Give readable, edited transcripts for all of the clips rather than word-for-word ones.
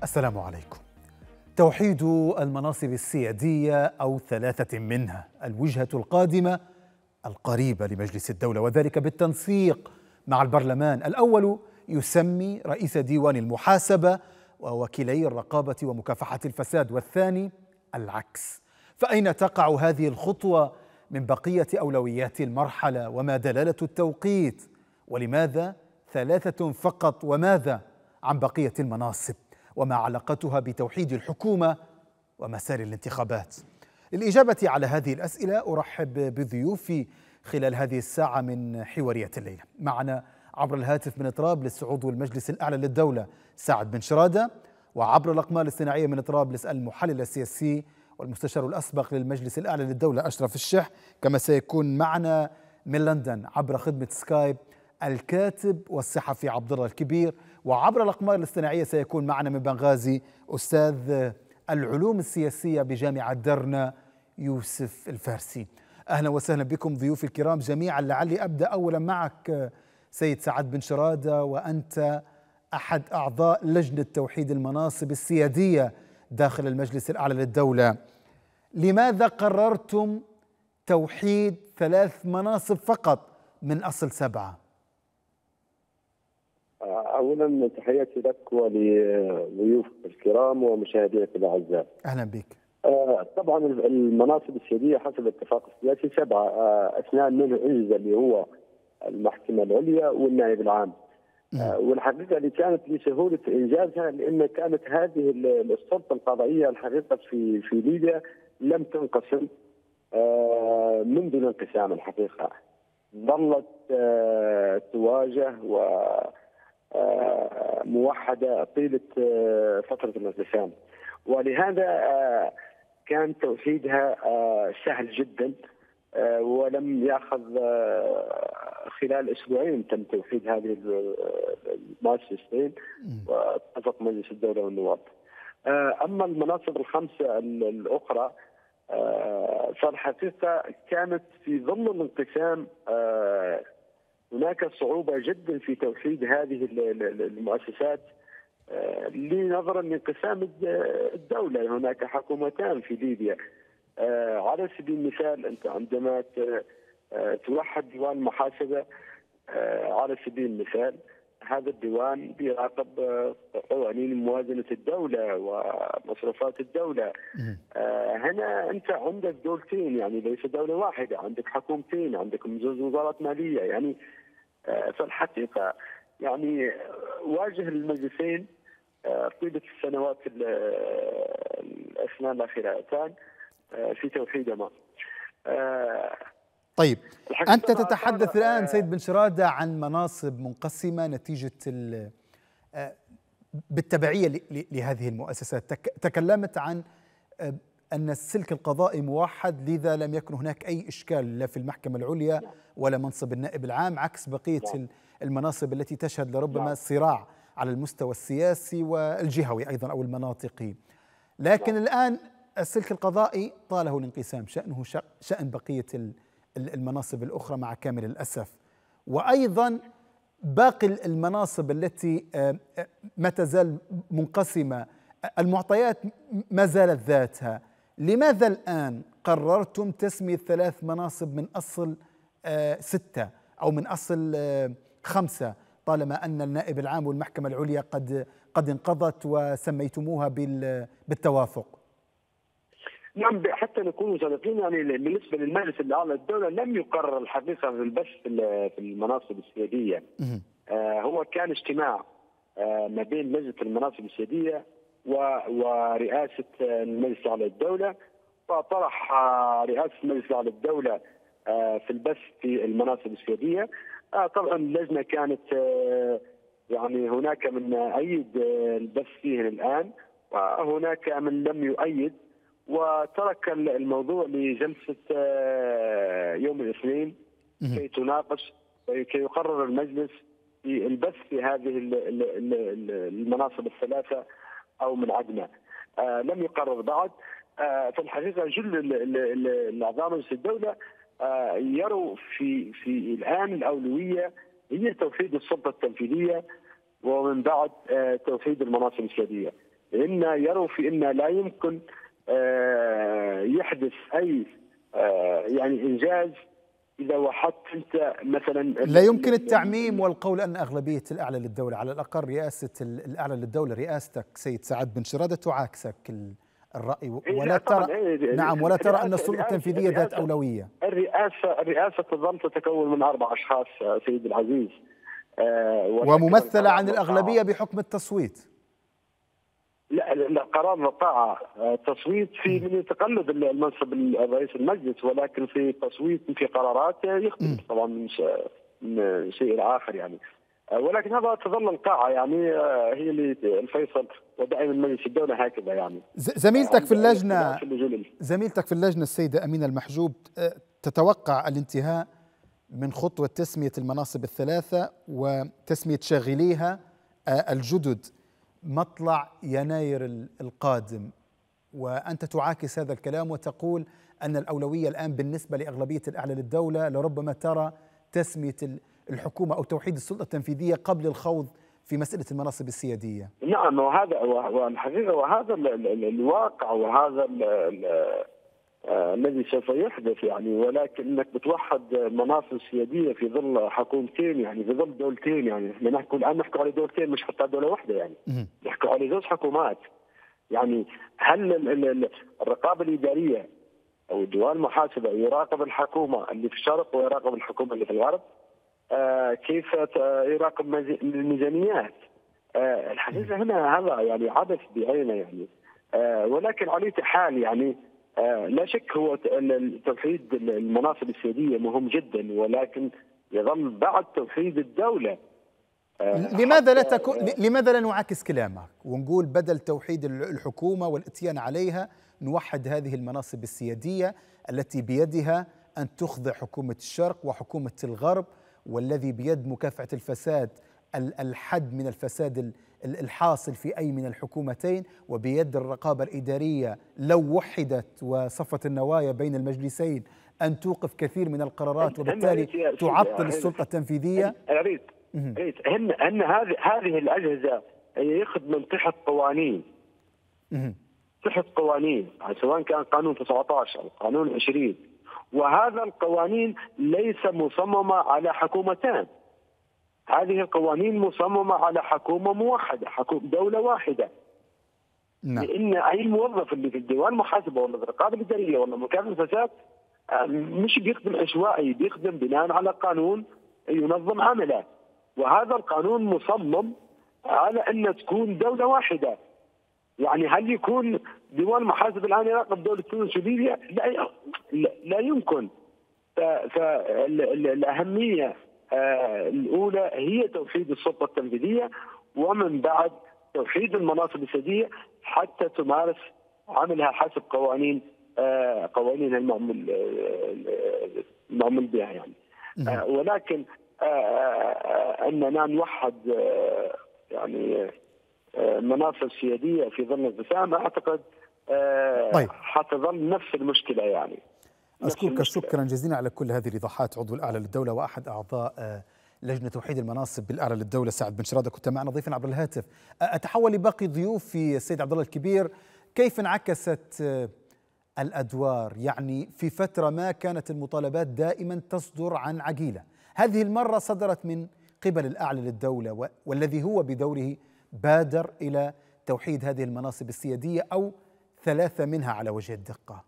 السلام عليكم. توحيد المناصب السيادية أو ثلاثة منها الوجهة القادمة القريبة لمجلس الدولة، وذلك بالتنسيق مع البرلمان. الأول يسمي رئيس ديوان المحاسبة ووكيلي الرقابة ومكافحة الفساد، والثاني العكس. فأين تقع هذه الخطوة من بقية أولويات المرحلة؟ وما دلالة التوقيت؟ ولماذا ثلاثة فقط؟ وماذا عن بقية المناصب؟ وما علاقتها بتوحيد الحكومة ومسار الانتخابات؟ للإجابة على هذه الأسئلة أرحب بضيوفي خلال هذه الساعة من حوارية الليلة. معنا عبر الهاتف من طرابلس عضو المجلس الأعلى للدولة سعد بن شرادة، وعبر الأقمار الاصطناعية من طرابلس المحلل السياسي والمستشار الأسبق للمجلس الأعلى للدولة أشرف الشح، كما سيكون معنا من لندن عبر خدمة سكايب الكاتب والصحفي عبد الله الكبير، وعبر الأقمار الاصطناعية سيكون معنا من بنغازي أستاذ العلوم السياسية بجامعة درنا يوسف الفارسي. أهلا وسهلا بكم ضيوفي الكرام جميعا. لعلي أبدأ أولا معك سيد سعد بن شرادة، وأنت أحد أعضاء لجنة توحيد المناصب السيادية داخل المجلس الأعلى للدولة. لماذا قررتم توحيد 3 مناصب فقط من أصل 7؟ أولا تحياتي لك ولضيوفك الكرام ومشاهديك الأعزاء. أهلا بك. طبعا المناصب السيادية حسب الاتفاق السياسي 7، 2 منه انجز اللي هو المحكمة العليا والنائب العام. والحقيقة اللي كانت لسهولة إنجازها لأن كانت هذه السلطة القضائية الحقيقة في ليبيا لم تنقسم منذ الانقسام. الحقيقة ظلت تواجه موحدة طيلة فترة الانقسام، ولهذا كان توحيدها سهل جدا، ولم يأخذ خلال أسبوعين تم توحيد هذه المؤسستين واتفق مجلس الدولة والنواب. أما المناصب الخمسة الأخرى فالحقيقة كانت في ظل الانقسام هناك صعوبة جدا في توحيد هذه المؤسسات لنظرا لانقسام الدولة. هناك حكومتان في ليبيا. على سبيل المثال أنت عندما توحد ديوان المحاسبة على سبيل المثال، هذا الديوان بيراقب قوانين موازنة الدولة ومصروفات الدولة. هنا أنت عندك دولتين، يعني ليس دولة واحدة، عندك حكومتين، عندك وزارات مالية. يعني فالحقيقة يعني واجه المجلسين طيلة السنوات الأثنان الأخيرتان في توحيدهما. طيب، أنت تتحدث الآن سيد بن شرادة عن مناصب منقسمة نتيجة بالتبعية لهذه المؤسسات. تكلمت عن أن السلك القضائي موحد، لذا لم يكن هناك أي إشكال لا في المحكمة العليا ولا منصب النائب العام، عكس بقية المناصب التي تشهد لربما صراع على المستوى السياسي والجهوي أيضا أو المناطقي. لكن الآن السلك القضائي طاله الانقسام، شأنه شأن بقية المناصب الأخرى مع كامل الأسف. وأيضا باقي المناصب التي ما تزال منقسمة، المعطيات ما زالت ذاتها. لماذا الآن قررتم تسمية 3 مناصب من أصل 6 أو من أصل 5، طالما أن النائب العام والمحكمة العليا قد انقضت وسميتموها بالتوافق؟ نعم، حتى نكون صادقين، يعني بالنسبة للمجلس الأعلى للدولة لم يقرر الحقيقة البث في المناصب السيادية. هو كان اجتماع ما بين مجلس المناصب السيادية ورئاسة المجلس الأعلى للدولة، وطرح رئاسة المجلس الأعلى للدولة في البث في المناصب السيادية. طبعا اللجنة كانت يعني هناك من أيد البث فيه الآن وهناك من لم يؤيد، وترك الموضوع لجلسة يوم الاثنين كي تناقش وكي يقرر المجلس في البث في هذه المناصب الثلاثة أو من عدمها. لم يقرر بعد. في الحقيقة جل الأعضاء مجلس الدولة يروا في الآن الأولوية هي توحيد السلطة التنفيذية ومن بعد توحيد المناصب السيادية. إن يروا في أن لا يمكن يحدث أي يعني إنجاز إذا وحدت أنت مثلا. لا يمكن التعميم والقول أن أغلبية الأعلى للدولة، على الأقل رئاسة الأعلى للدولة رئاستك سيد سعد بن شرادة تعاكسك الرأي، ولا ترى نعم ولا ترى أن السلطة التنفيذية ذات أولوية. الرئاسة تظل تتكون من 4 أشخاص سيد العزيز، وممثلة عن الأغلبية بحكم التصويت. لا قرار الطاعة تصويت في من يتقلد المنصب رئيس المجلس، ولكن في تصويت في قرارات يختلف طبعا من شيء آخر يعني. ولكن هذا تظل القاعة يعني هي اللي الفيصل، ودائما مجلس الدولة هكذا يعني. زميلتك في اللجنة السيدة أمينة المحجوب تتوقع الانتهاء من خطوة تسمية المناصب الثلاثة وتسمية شاغليها الجدد مطلع يناير القادم، وأنت تعاكس هذا الكلام وتقول أن الأولوية الآن بالنسبة لأغلبية الأعلى للدولة لربما ترى تسمية الحكومة أو توحيد السلطة التنفيذية قبل الخوض في مسألة المناصب السيادية. نعم، وهذا والحقيقة وهذا الواقع، وهذا الذي سوف يحدث يعني. ولكن انك بتوحد مناصب سياديه في ظل حكومتين يعني، في ظل دولتين يعني. احنا نحكي على دولتين، مش حتى دوله واحده يعني. نحكي على 2 حكومات يعني. هل الرقابه الاداريه او ديوان المحاسبه يراقب الحكومه اللي في الشرق ويراقب الحكومه اللي في الغرب؟ كيف يراقب الميزانيات؟ الحقيقه هنا هذا يعني عبث بعينه يعني. ولكن على اي حال يعني لا شك هو توحيد المناصب السيادية مهم جدا، ولكن يظل بعد توحيد الدولة. لماذا لا نعاكس كلامك ونقول بدل توحيد الحكومة والاتيان عليها نوحد هذه المناصب السيادية التي بيدها أن تخضع حكومة الشرق وحكومة الغرب، والذي بيد مكافحة الفساد الحد من الفساد الحاصل في أي من الحكومتين، وبيد الرقابة الإدارية لو وحدت وصفت النوايا بين المجلسين أن توقف كثير من القرارات وبالتالي تعطل السلطة التنفيذية. أريد أن هذه الأجهزة يخدم تحت قوانين، سواء كان قانون 19 أو قانون 20، وهذا القوانين ليس مصممة على حكومتان. هذه القوانين مصممة على حكومة موحدة، دولة واحدة. نعم. لأن أي موظف اللي في الديوان المحاسبة ولا في الرقابة الإدارية ولا مكافحة الفساد مش بيخدم عشوائي، بيخدم بناء على قانون ينظم عمله، وهذا القانون مصمم على أن تكون دولة واحدة. يعني هل يكون ديوان المحاسبة الآن يراقب دولة تونس وليبيا؟ لا يمكن. فالأهمية الأولى هي توحيد السلطة التنفيذية، ومن بعد توحيد المناصب السيادية حتى تمارس عملها حسب قوانين المعمول بها يعني. ولكن أننا نوحد يعني مناصب سيادية في ظل الانقسام، أعتقد حتظل نفس المشكلة يعني. أشكرك شكرا جزيلا على كل هذه الإيضاحات. عضو الأعلى للدولة وأحد أعضاء لجنة توحيد المناصب بالأعلى للدولة سعد بن شرادة، كنت معنا ضيفا عبر الهاتف. أتحول لباقي ضيوفي. السيد عبد الله الكبير، كيف انعكست الأدوار؟ يعني في فترة ما كانت المطالبات دائما تصدر عن عجيلة، هذه المرة صدرت من قبل الأعلى للدولة، والذي هو بدوره بادر إلى توحيد هذه المناصب السيادية أو 3 منها على وجه الدقة.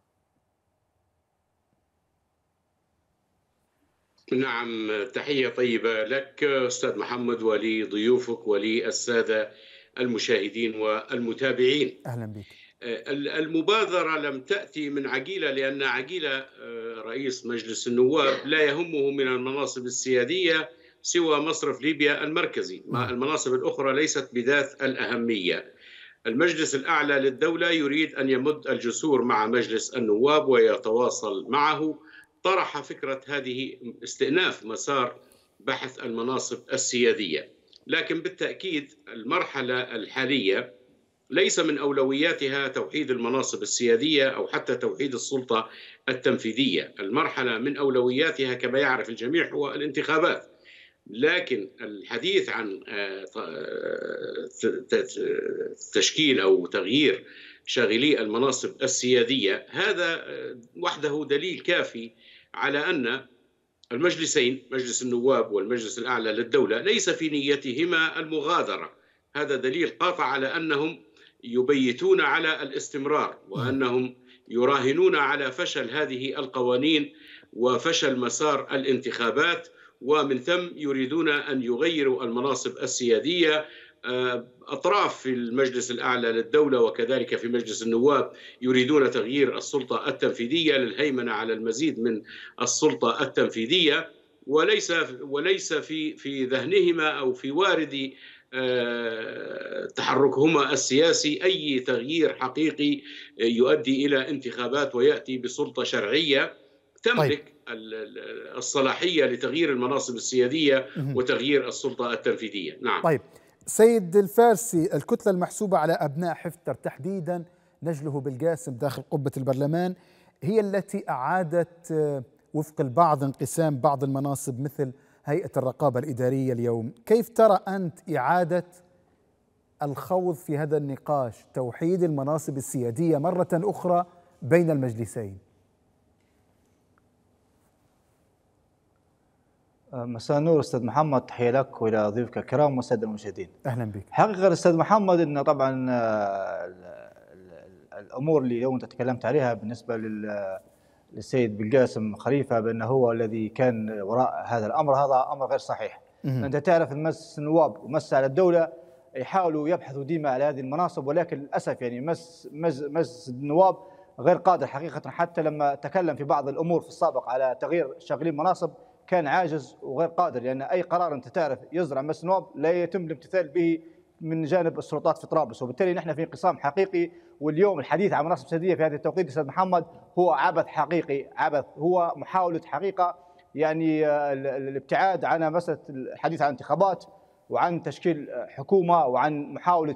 نعم، تحية طيبة لك أستاذ محمد ولضيوفك وللسادة المشاهدين والمتابعين. أهلا بك. المبادرة لم تأتي من عجيلة، لأن عجيلة رئيس مجلس النواب لا يهمه من المناصب السيادية سوى مصرف ليبيا المركزي. المناصب الأخرى ليست بذات الأهمية. المجلس الأعلى للدولة يريد أن يمد الجسور مع مجلس النواب ويتواصل معه. طرح فكرة هذه استئناف مسار بحث المناصب السيادية، لكن بالتأكيد المرحلة الحالية ليس من أولوياتها توحيد المناصب السيادية أو حتى توحيد السلطة التنفيذية. المرحلة من أولوياتها كما يعرف الجميع هو الانتخابات. لكن الحديث عن تشكيل أو تغيير شاغلي المناصب السيادية هذا وحده دليل كافي على أن المجلسين، مجلس النواب والمجلس الأعلى للدولة، ليس في نيتهما المغادرة. هذا دليل قاطع على أنهم يبيتون على الاستمرار، وأنهم يراهنون على فشل هذه القوانين وفشل مسار الانتخابات، ومن ثم يريدون أن يغيروا المناصب السيادية. أطراف في المجلس الأعلى للدولة وكذلك في مجلس النواب يريدون تغيير السلطة التنفيذية للهيمنة على المزيد من السلطة التنفيذية، وليس في ذهنهما أو في وارد تحركهما السياسي أي تغيير حقيقي يؤدي إلى انتخابات ويأتي بسلطة شرعية تملك الصلاحية لتغيير المناصب السيادية وتغيير السلطة التنفيذية. نعم. طيب سيد الفارسي، الكتلة المحسوبة على أبناء حفتر تحديدا نجله بالقاسم داخل قبة البرلمان هي التي أعادت وفق البعض انقسام بعض المناصب مثل هيئة الرقابة الإدارية اليوم. كيف ترى أنت إعادة الخوض في هذا النقاش، توحيد المناصب السيادية مرة أخرى بين المجلسين؟ مساء النور استاذ محمد، تحيه لك والى ضيوفك الكرام والساده المشاهدين. اهلا بك. حقيقه استاذ محمد ان طبعا الامور اللي اليوم انت تكلمت عليها بالنسبه للسيد بالقاسم خليفه بانه هو الذي كان وراء هذا الامر، هذا امر غير صحيح. انت تعرف المجلس النواب ومجلس على الدوله يحاولوا يبحثوا ديما على هذه المناصب، ولكن للاسف يعني مجلس النواب غير قادر حقيقه. حتى لما تكلم في بعض الامور في السابق على تغيير شاغلين مناصب كان عاجز وغير قادر، لأن أي قرار أنت تعرف يصدر عن مجلس النواب لا يتم الامتثال به من جانب السلطات في طرابلس، وبالتالي نحن في انقسام حقيقي. واليوم الحديث عن مناصب سيادية في هذا التوقيت أستاذ محمد هو عبث حقيقي، عبث، هو محاولة حقيقة يعني الابتعاد عن مسألة الحديث عن انتخابات وعن تشكيل حكومة وعن محاولة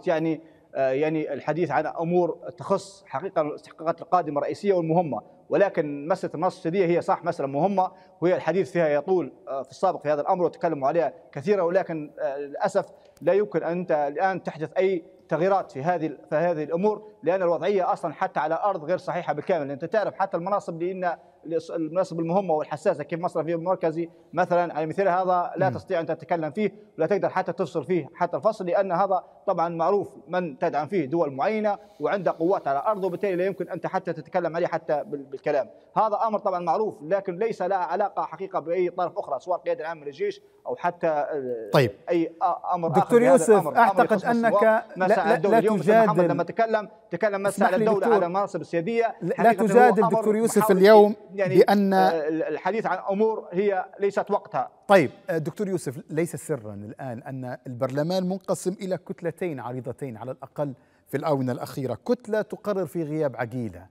يعني الحديث عن أمور تخص حقيقة الاستحقاقات القادمة الرئيسية والمهمة. ولكن مسألة المناصب السيادية هي صح مسألة مهمة، وهي الحديث فيها يطول في السابق في هذا الأمر وتكلموا عليها كثيرا، ولكن للأسف لا يمكن أن أنت الآن تحدث أي تغييرات في هذه الأمور، لأن الوضعية أصلا حتى على الأرض غير صحيحة بالكامل. أنت تعرف حتى المناصب لأن المناصب المهمة والحساسة كيف مصرف المركزي مثلا على مثال هذا لا تستطيع أن تتكلم فيه ولا تقدر حتى تفصل فيه حتى الفصل، لأن هذا طبعا معروف من تدعم فيه دول معينة وعندها قوات على الأرض، وبالتالي لا يمكن أنت حتى تتكلم عليه حتى بالكلام. هذا أمر طبعا معروف، لكن ليس له علاقة حقيقة بأي طرف أخرى سواء القيادة العامة للجيش أو حتى طيب. أي أمر دكتور يوسف، أعتقد أنك لا تجادل لما تكلم مسا على الدولة على المناصب السيادية، لا تجادل دكتور يوسف اليوم يعني بأن الحديث عن أمور هي ليست وقتها. طيب دكتور يوسف، ليس سرا الآن أن البرلمان منقسم إلى كتلتين عريضتين على الأقل في الآونة الأخيرة. كتلة تقرر في غياب عقيلة،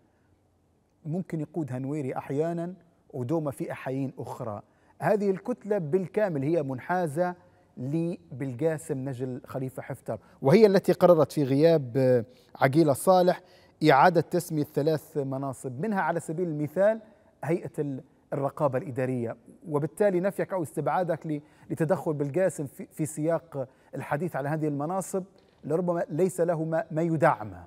ممكن يقودها نويري أحيانا ودوما في أحايين أخرى. هذه الكتلة بالكامل هي منحازة لبالقاسم نجل خليفة حفتر، وهي التي قررت في غياب عقيلة صالح إعادة تسمية 3 مناصب، منها على سبيل المثال هيئة الرقابة الإدارية، وبالتالي نفيك أو استبعادك لتدخل بالقاسم في سياق الحديث على هذه المناصب لربما ليس له ما يدعمه.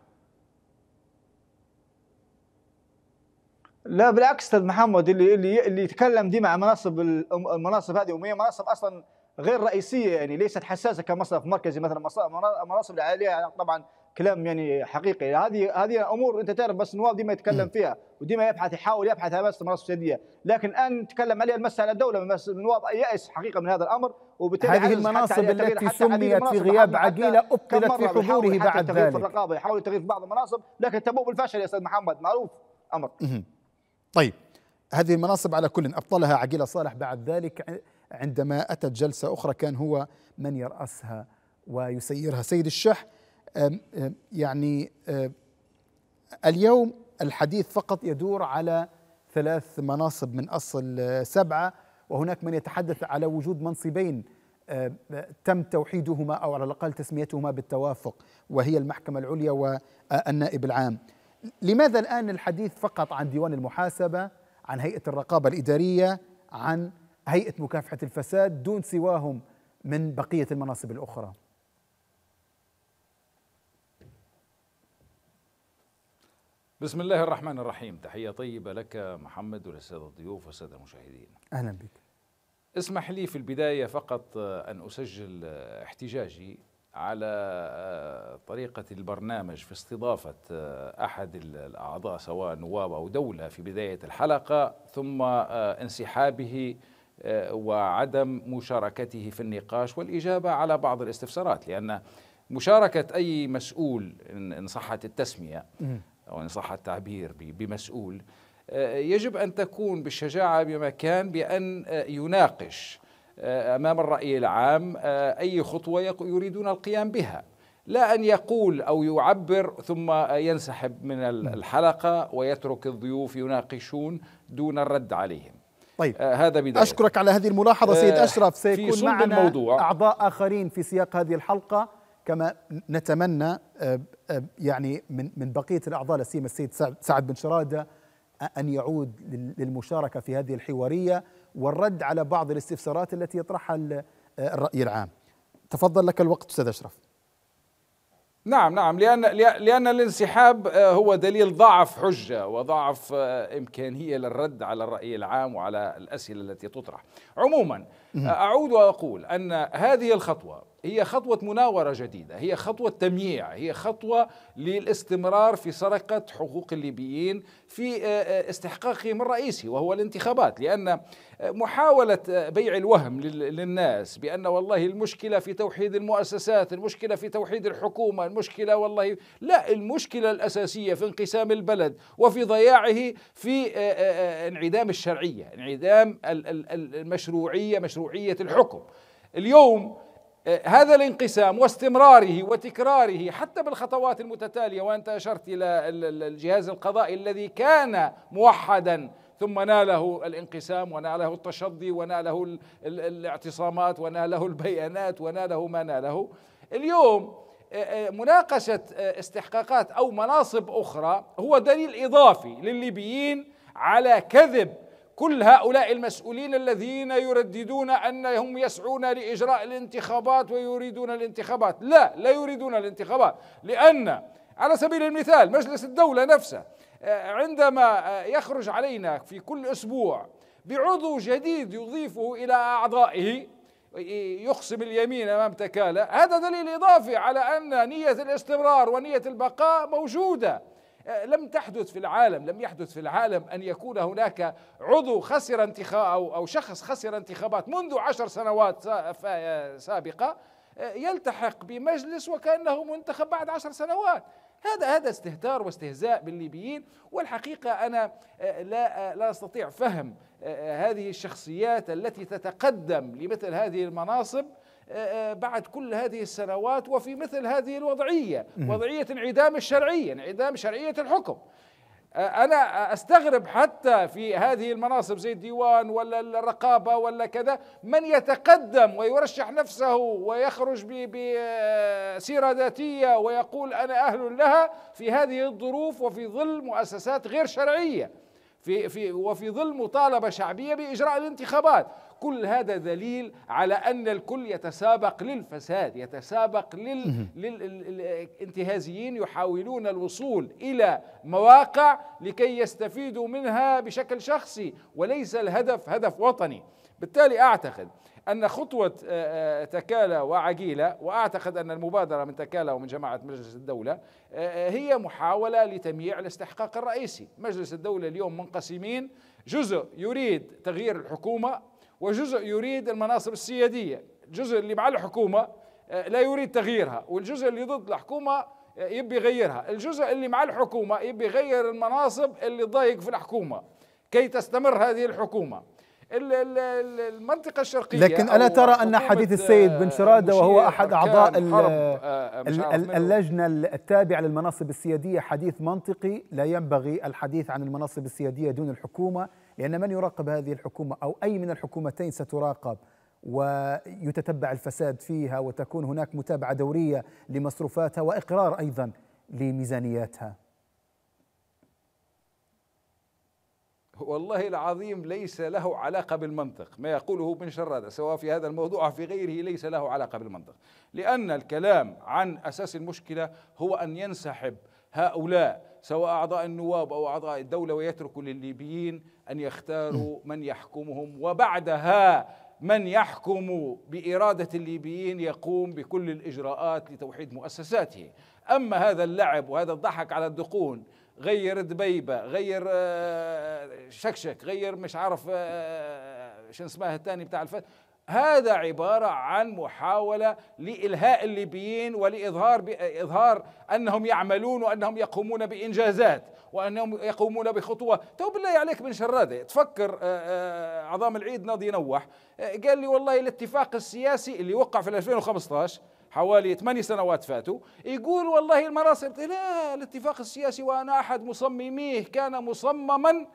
لا بالعكس استاذ محمد، اللي يتكلم ديما عن المناصب هذه وهي مناصب اصلا غير رئيسيه، يعني ليست حساسه كمصرف مركزي مثلا، مناصب اللي عليها طبعا كلام يعني حقيقي. هذه امور انت تعرف بس النواب ديما يتكلم فيها وديما يحاول يبحث عن مناصب سياديه، لكن الان نتكلم عليها المس على الدوله، النواب يأس حقيقه من هذا الامر، وبالتالي هذه المناصب التي سميت في غياب عقيله ابطلت في حضوره بعد ذلك. في الرقابه يحاول التغيير في بعض المناصب لكن تبوء بالفشل يا استاذ محمد، معروف امر. طيب هذه المناصب على كل أبطلها عقيلة صالح بعد ذلك، عندما أتت جلسة أخرى كان هو من يرأسها ويسيرها سيد الشح. يعني اليوم الحديث فقط يدور على 3 مناصب من أصل 7، وهناك من يتحدث على وجود منصبين تم توحيدهما أو على الأقل تسميتهما بالتوافق، وهي المحكمة العليا والنائب العام. لماذا الآن الحديث فقط عن ديوان المحاسبة، عن هيئة الرقابة الإدارية، عن هيئة مكافحة الفساد دون سواهم من بقية المناصب الأخرى؟ بسم الله الرحمن الرحيم. تحية طيبة لك محمد وللسادة الضيوف والسادة المشاهدين. أهلا بك. اسمح لي في البداية فقط أن أسجل احتجاجي على طريقة البرنامج في استضافة أحد الأعضاء سواء نواب أو دولة في بداية الحلقة، ثم انسحابه وعدم مشاركته في النقاش والإجابة على بعض الاستفسارات، لأن مشاركة أي مسؤول إن صحت التسمية أو إن صح التعبير بمسؤول يجب أن تكون بالشجاعة بمكان بأن يناقش أمام الرأي العام أي خطوة يريدون القيام بها، لا أن يقول أو يعبر ثم ينسحب من الحلقة ويترك الضيوف يناقشون دون الرد عليهم. طيب، هذا بداية. أشكرك على هذه الملاحظة سيد أشرف. سيكون معنا الموضوع أعضاء آخرين في سياق هذه الحلقة كما نتمنى يعني من بقية الأعضاء، لا سيما السيد سعد بن شرادة أن يعود للمشاركة في هذه الحوارية والرد على بعض الاستفسارات التي يطرحها الرأي العام. تفضل، لك الوقت أستاذ أشرف. نعم، لأن الانسحاب هو دليل ضعف حجة وضعف إمكانية للرد على الرأي العام وعلى الأسئلة التي تطرح. عموما أعود وأقول أن هذه الخطوة هي خطوة مناورة جديدة، هي خطوة تمييع، هي خطوة للاستمرار في سرقة حقوق الليبيين في استحقاقهم الرئيسي وهو الانتخابات، لأن محاولة بيع الوهم للناس بأن والله المشكلة في توحيد المؤسسات، المشكلة في توحيد الحكومة، المشكلة والله لا، المشكلة الأساسية في انقسام البلد وفي ضياعه في انعدام الشرعية، انعدام المشروعية، مشروعية الحكم. اليوم هذا الانقسام واستمراره وتكراره حتى بالخطوات المتتالية، وأنت أشرت إلى الجهاز القضائي الذي كان موحدا ثم ناله الانقسام وناله التشظي وناله الاعتصامات وناله البيانات وناله ما ناله. اليوم مناقشة استحقاقات أو مناصب أخرى هو دليل إضافي للليبيين على كذب كل هؤلاء المسؤولين الذين يرددون أنهم يسعون لإجراء الانتخابات ويريدون الانتخابات. لا يريدون الانتخابات، لأن على سبيل المثال مجلس الدولة نفسه عندما يخرج علينا في كل أسبوع بعضو جديد يضيفه إلى أعضائه يقسم اليمين أمام تكالة، هذا دليل إضافي على أن نية الاستمرار ونية البقاء موجودة. لم يحدث في العالم أن يكون هناك عضو خسر انتخاب أو شخص خسر انتخابات منذ 10 سنوات سابقة يلتحق بمجلس وكأنه منتخب بعد 10 سنوات. هذا استهتار واستهزاء بالليبيين، والحقيقة أنا لا أستطيع فهم هذه الشخصيات التي تتقدم لمثل هذه المناصب بعد كل هذه السنوات وفي مثل هذه الوضعية، وضعية انعدام الشرعية، انعدام شرعية الحكم. أنا أستغرب حتى في هذه المناصب زي الديوان ولا الرقابة ولا كذا من يتقدم ويرشح نفسه ويخرج بسيرة ذاتية ويقول أنا أهل لها في هذه الظروف وفي ظل مؤسسات غير شرعية وفي ظل مطالبة شعبية بإجراء الانتخابات. كل هذا دليل على أن الكل يتسابق للفساد، يتسابق للانتهازيين يحاولون الوصول إلى مواقع لكي يستفيدوا منها بشكل شخصي وليس الهدف هدف وطني. بالتالي أعتقد أن خطوة تكالة وعقيلة، وأعتقد أن المبادرة من تكالة ومن جماعة مجلس الدولة هي محاولة لتمييع الاستحقاق الرئيسي. مجلس الدولة اليوم منقسمين، جزء يريد تغيير الحكومة وجزء يريد المناصب السيادية. الجزء اللي مع الحكومة لا يريد تغييرها، والجزء اللي ضد الحكومة يبي يغيرها. الجزء اللي مع الحكومة يبي يغير المناصب اللي ضايق في الحكومة كي تستمر هذه الحكومة. المنطقة الشرقية، لكن ألا ترى أن حديث السيد بن شرادة وهو أحد أعضاء اللجنة التابعة للمناصب السيادية حديث منطقي؟ لا ينبغي الحديث عن المناصب السيادية دون الحكومة، لأن من يراقب هذه الحكومة أو أي من الحكومتين ستراقب ويتتبع الفساد فيها وتكون هناك متابعة دورية لمصروفاتها وإقرار أيضا لميزانياتها. والله العظيم ليس له علاقة بالمنطق، ما يقوله بن شرادة سواء في هذا الموضوع أو في غيره ليس له علاقة بالمنطق، لأن الكلام عن أساس المشكلة هو أن ينسحب هؤلاء سواء أعضاء النواب أو أعضاء الدولة ويتركوا للليبيين أن يختاروا من يحكمهم، وبعدها من يحكم بإرادة الليبيين يقوم بكل الإجراءات لتوحيد مؤسساته. أما هذا اللعب وهذا الضحك على الدقون، غير دبيبة، غير شكشك، غير مش عارف شو اسمها الثاني بتاع هذا عبارة عن محاولة لإلهاء الليبيين ولإظهار أنهم يعملون وأنهم يقومون بإنجازات وأنهم يقومون بخطوة. تو بالله عليك بن شرادة تفكر عظام العيد ناضي ينوح قال لي والله الاتفاق السياسي اللي وقع في 2015 حوالي 8 سنوات فاتوا، يقول والله المناصب، لا الاتفاق السياسي وأنا أحد مصمميه كان مصمما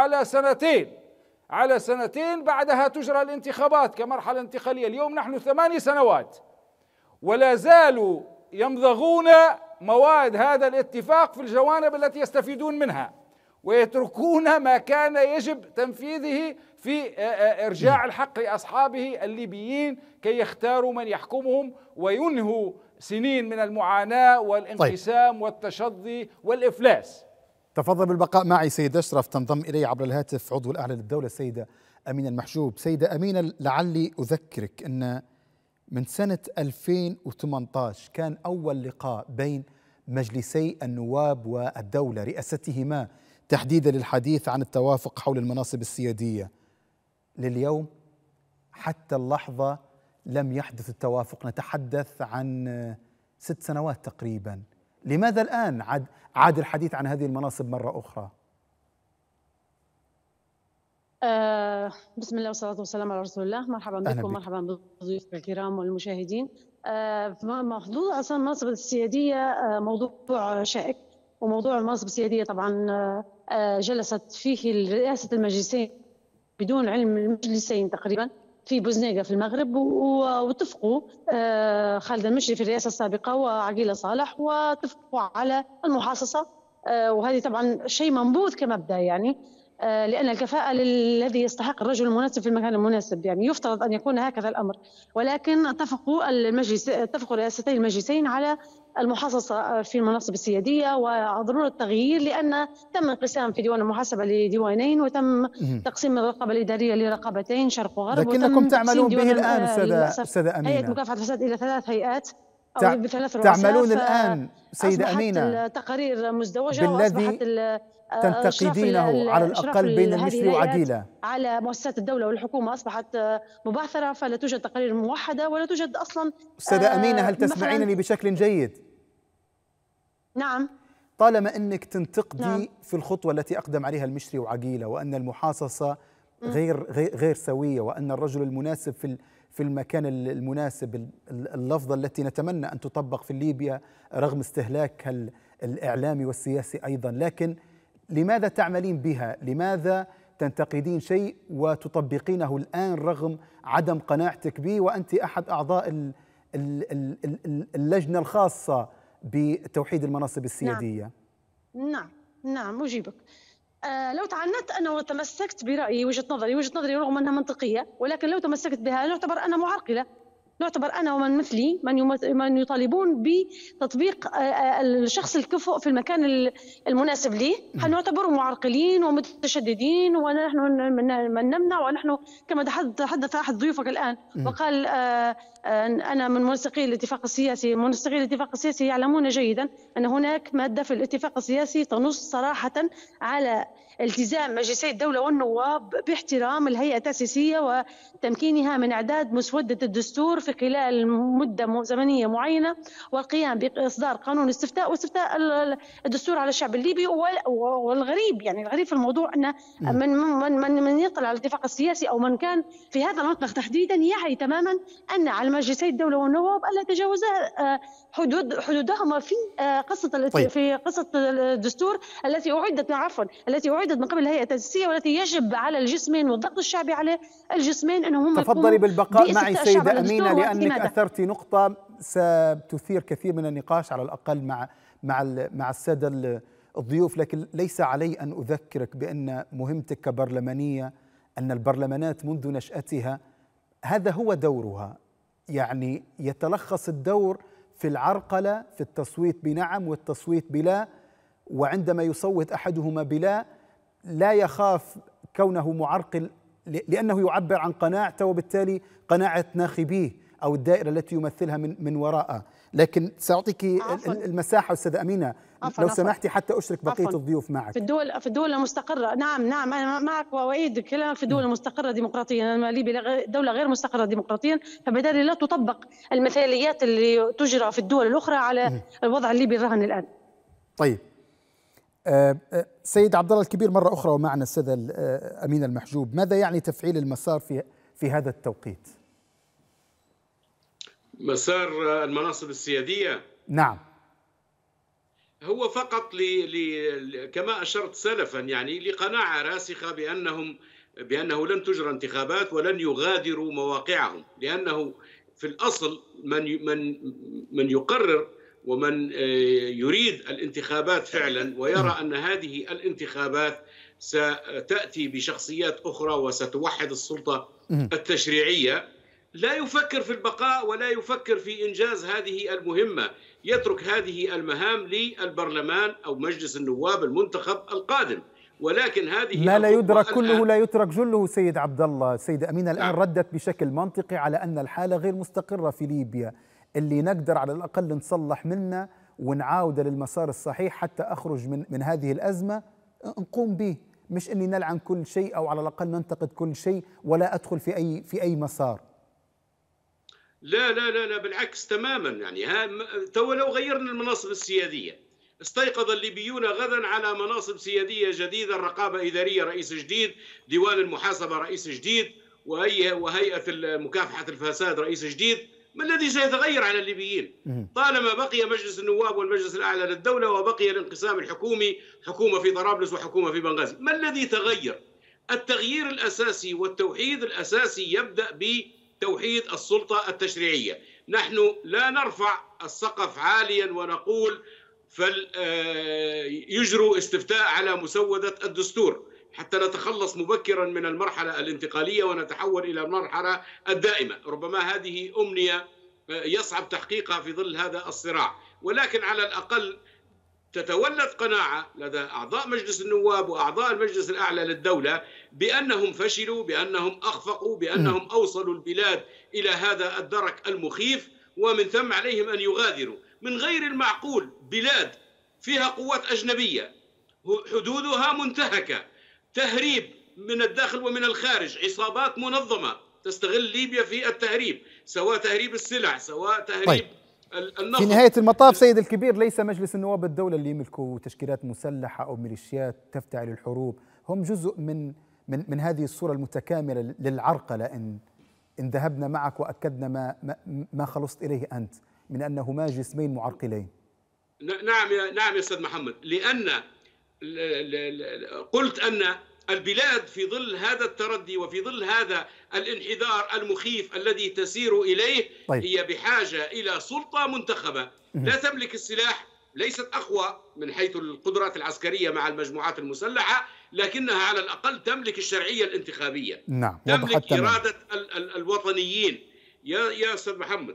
على سنتين بعدها تجرى الانتخابات كمرحلة انتقالية. اليوم نحن 8 سنوات ولا زالوا يمضغون مواد هذا الاتفاق في الجوانب التي يستفيدون منها ويتركون ما كان يجب تنفيذه في إرجاع الحق لأصحابه الليبيين كي يختاروا من يحكمهم وينهوا سنين من المعاناة والانقسام والتشظي والإفلاس. تفضل بالبقاء معي سيد أشرف. تنضم إلي عبر الهاتف عضو الأعلى للدولة السيدة أمينة المحجوب. سيدة أمينة، لعلي أذكرك أن من سنة 2018 كان أول لقاء بين مجلسي النواب والدولة رئاستهما تحديدا للحديث عن التوافق حول المناصب السيادية. لليوم حتى اللحظة لم يحدث التوافق، نتحدث عن 6 سنوات تقريبا. لماذا الآن عاد الحديث عن هذه المناصب مرة أخرى؟ بسم الله والصلاة والسلام على رسول الله. مرحبا بكم، مرحبا بضيوفك الكرام والمشاهدين. موضوع أصلا المناصب السيادية موضوع شائك، وموضوع المناصب السيادية طبعا جلست فيه رئاسة المجلسين بدون علم المجلسين تقريبا في بوزنيقة في المغرب، واتفقوا خالد المشري في الرئاسة السابقة وعقيلة صالح واتفقوا على المحاصصة، وهذه طبعا شيء منبوذ كمبدأ، يعني لأن الكفاءة للذي يستحق الرجل المناسب في المكان المناسب، يعني يفترض أن يكون هكذا الأمر. ولكن اتفقوا رئاستي المجلسين على المحاصصة في المناصب السيادية وضرورة التغيير، لأن تم انقسام في ديوان المحاسبة لديوانين، وتم تقسيم الرقابة الإدارية لرقابتين شرق وغرب، لكنكم تعملون به الآن أستاذة أمينة، هيئة مكافحة الفساد إلى 3 هيئات تعملون الآن سيدة أمينة تقارير مزدوجة بالذي تنتقدينه على الأقل بين المشري وعقيلة على مؤسسات الدولة والحكومة أصبحت مبعثرة، فلا توجد تقارير موحدة ولا توجد أصلا. أستاذة أمينة، هل تسمعينني بشكل جيد؟ نعم. طالما أنك تنتقدي في الخطوة التي أقدم عليها المشري وعقيلة وأن المحاصصة غير سوية وأن الرجل المناسب في المكان المناسب، اللفظة التي نتمنى أن تطبق في ليبيا رغم استهلاكها الإعلامي والسياسي أيضا، لكن لماذا تعملين بها؟ لماذا تنتقدين شيء وتطبقينه الآن رغم عدم قناعتك به وأنت أحد أعضاء اللجنة الخاصة بتوحيد المناصب السيادية؟ نعم أجيبك. لو تعنت أنا وتمسكت برأيي، وجهة نظري رغم أنها منطقية، ولكن لو تمسكت بها نعتبر أنا معرقلة، نعتبر أنا ومن مثلي من يطالبون بتطبيق الشخص الكفؤ في المكان المناسب ليه، نعتبر معرقلين ومتشددين، ونحن من نمنع. ونحن كما تحدث أحد ضيوفك الآن وقال أنا من منسقي الاتفاق السياسي. منسقي الاتفاق السياسي يعلمون جيدا أن هناك مادة في الاتفاق السياسي تنص صراحة على التزام مجلسي الدولة والنواب باحترام الهيئة التأسيسية وتمكينها من إعداد مسودة الدستور في خلال مدة زمنية معينة، والقيام بإصدار قانون استفتاء واستفتاء الدستور على الشعب الليبي. والغريب، يعني الغريب في الموضوع أن من يطلع على الاتفاق السياسي أو من كان في هذا المطلق تحديدا يعي تماما أن على مجلسي الدولة والنواب ألا يتجاوزا حدودهما في قصة الدستور التي أعدت من قبل الهيئة التأسيسية، والتي يجب على الجسمين والضغط الشعبي على الجسمين أنهم تفضلي بالبقاء معي سيدة أمينة، لأنك أثرتي نقطة ستثير كثير من النقاش على الأقل مع السادة الضيوف، لكن ليس علي أن أذكرك بأن مهمتك كبرلمانية أن البرلمانات منذ نشأتها هذا هو دورها، يعني يتلخص الدور في العرقلة، في التصويت بنعم والتصويت بلا، وعندما يصوت أحدهما بلا لا يخاف كونه معرقل لأنه يعبر عن قناعته وبالتالي قناعة ناخبيه أو الدائرة التي يمثلها من وراءه. لكن سأعطيك المساحة أستاذة أمينة لو سمحتي حتى أشرك بقية الضيوف معك. في الدول المستقرة، نعم أنا معك وأؤيد كلامك، في الدول المستقرة ديمقراطيا. ليبيا دولة غير مستقرة ديمقراطيا، فبالتالي لا تطبق المثاليات اللي تجرى في الدول الأخرى على الوضع الليبي الراهن الآن. طيب سيد عبد الله الكبير مرة أخرى ومعنا الأستاذة أمينة المحجوب، ماذا يعني تفعيل المسار في هذا التوقيت؟ مسار المناصب السيادية؟ نعم، هو فقط كما أشرت سلفا، يعني لقناعة راسخة بأنه لن تجرى انتخابات ولن يغادروا مواقعهم، لأنه في الأصل من يقرر ومن يريد الانتخابات فعلا ويرى أن هذه الانتخابات ستأتي بشخصيات أخرى وستوحد السلطة التشريعية لا يفكر في البقاء ولا يفكر في إنجاز هذه المهمة، يترك هذه المهام للبرلمان أو مجلس النواب المنتخب القادم. ولكن هذه ما لا يدرك كله لا يترك جله. سيد عبد الله، سيدة أمينة الآن ردت بشكل منطقي على أن الحالة غير مستقرة في ليبيا، اللي نقدر على الأقل نصلح منه ونعاود للمسار الصحيح حتى أخرج من هذه الأزمة نقوم به، مش أني نلعن كل شيء أو على الأقل ننتقد كل شيء ولا أدخل في أي مسار. لا لا لا لا، بالعكس تماما. يعني تو لو غيرنا المناصب السيادية استيقظ الليبيون غدا على مناصب سيادية جديدة، رقابة إدارية رئيس جديد، ديوان المحاسبة رئيس جديد، وهيئة مكافحة الفساد رئيس جديد. ما الذي سيتغير على الليبيين؟ طالما بقي مجلس النواب والمجلس الأعلى للدولة وبقي الانقسام الحكومي، حكومة في طرابلس وحكومة في بنغازي، ما الذي تغير؟ التغيير الأساسي والتوحيد الأساسي يبدأ بتوحيد السلطة التشريعية. نحن لا نرفع السقف عاليا ونقول فليجروا استفتاء على مسودة الدستور حتى نتخلص مبكرا من المرحلة الانتقالية ونتحول إلى المرحلة الدائمة. ربما هذه أمنية يصعب تحقيقها في ظل هذا الصراع، ولكن على الأقل تتولد قناعة لدى أعضاء مجلس النواب وأعضاء المجلس الأعلى للدولة بأنهم فشلوا، بأنهم أخفقوا، بأنهم أوصلوا البلاد إلى هذا الدرك المخيف، ومن ثم عليهم أن يغادروا. من غير المعقول بلاد فيها قوات أجنبية، حدودها منتهكة، تهريب من الداخل ومن الخارج، عصابات منظمة تستغل ليبيا في التهريب، سواء تهريب السلع سواء تهريب النفط. في نهاية المطاف سيد الكبير، ليس مجلس النواب الدولة اللي يملكوا تشكيلات مسلحة أو ميليشيات تفتعل الحروب، هم جزء من هذه الصورة المتكاملة للعرقلة إن ذهبنا معك وأكدنا ما خلصت إليه أنت من أنهما جسمين معرقلين. نعم يا أستاذ محمد، لأن قلت أن البلاد في ظل هذا التردي وفي ظل هذا الانحدار المخيف الذي تسير إليه هي بحاجة إلى سلطة منتخبة لا تملك السلاح، ليست أقوى من حيث القدرات العسكرية مع المجموعات المسلحة، لكنها على الأقل تملك الشرعية الانتخابية. نعم. تملك إرادة الوطنيين. يا أستاذ محمد،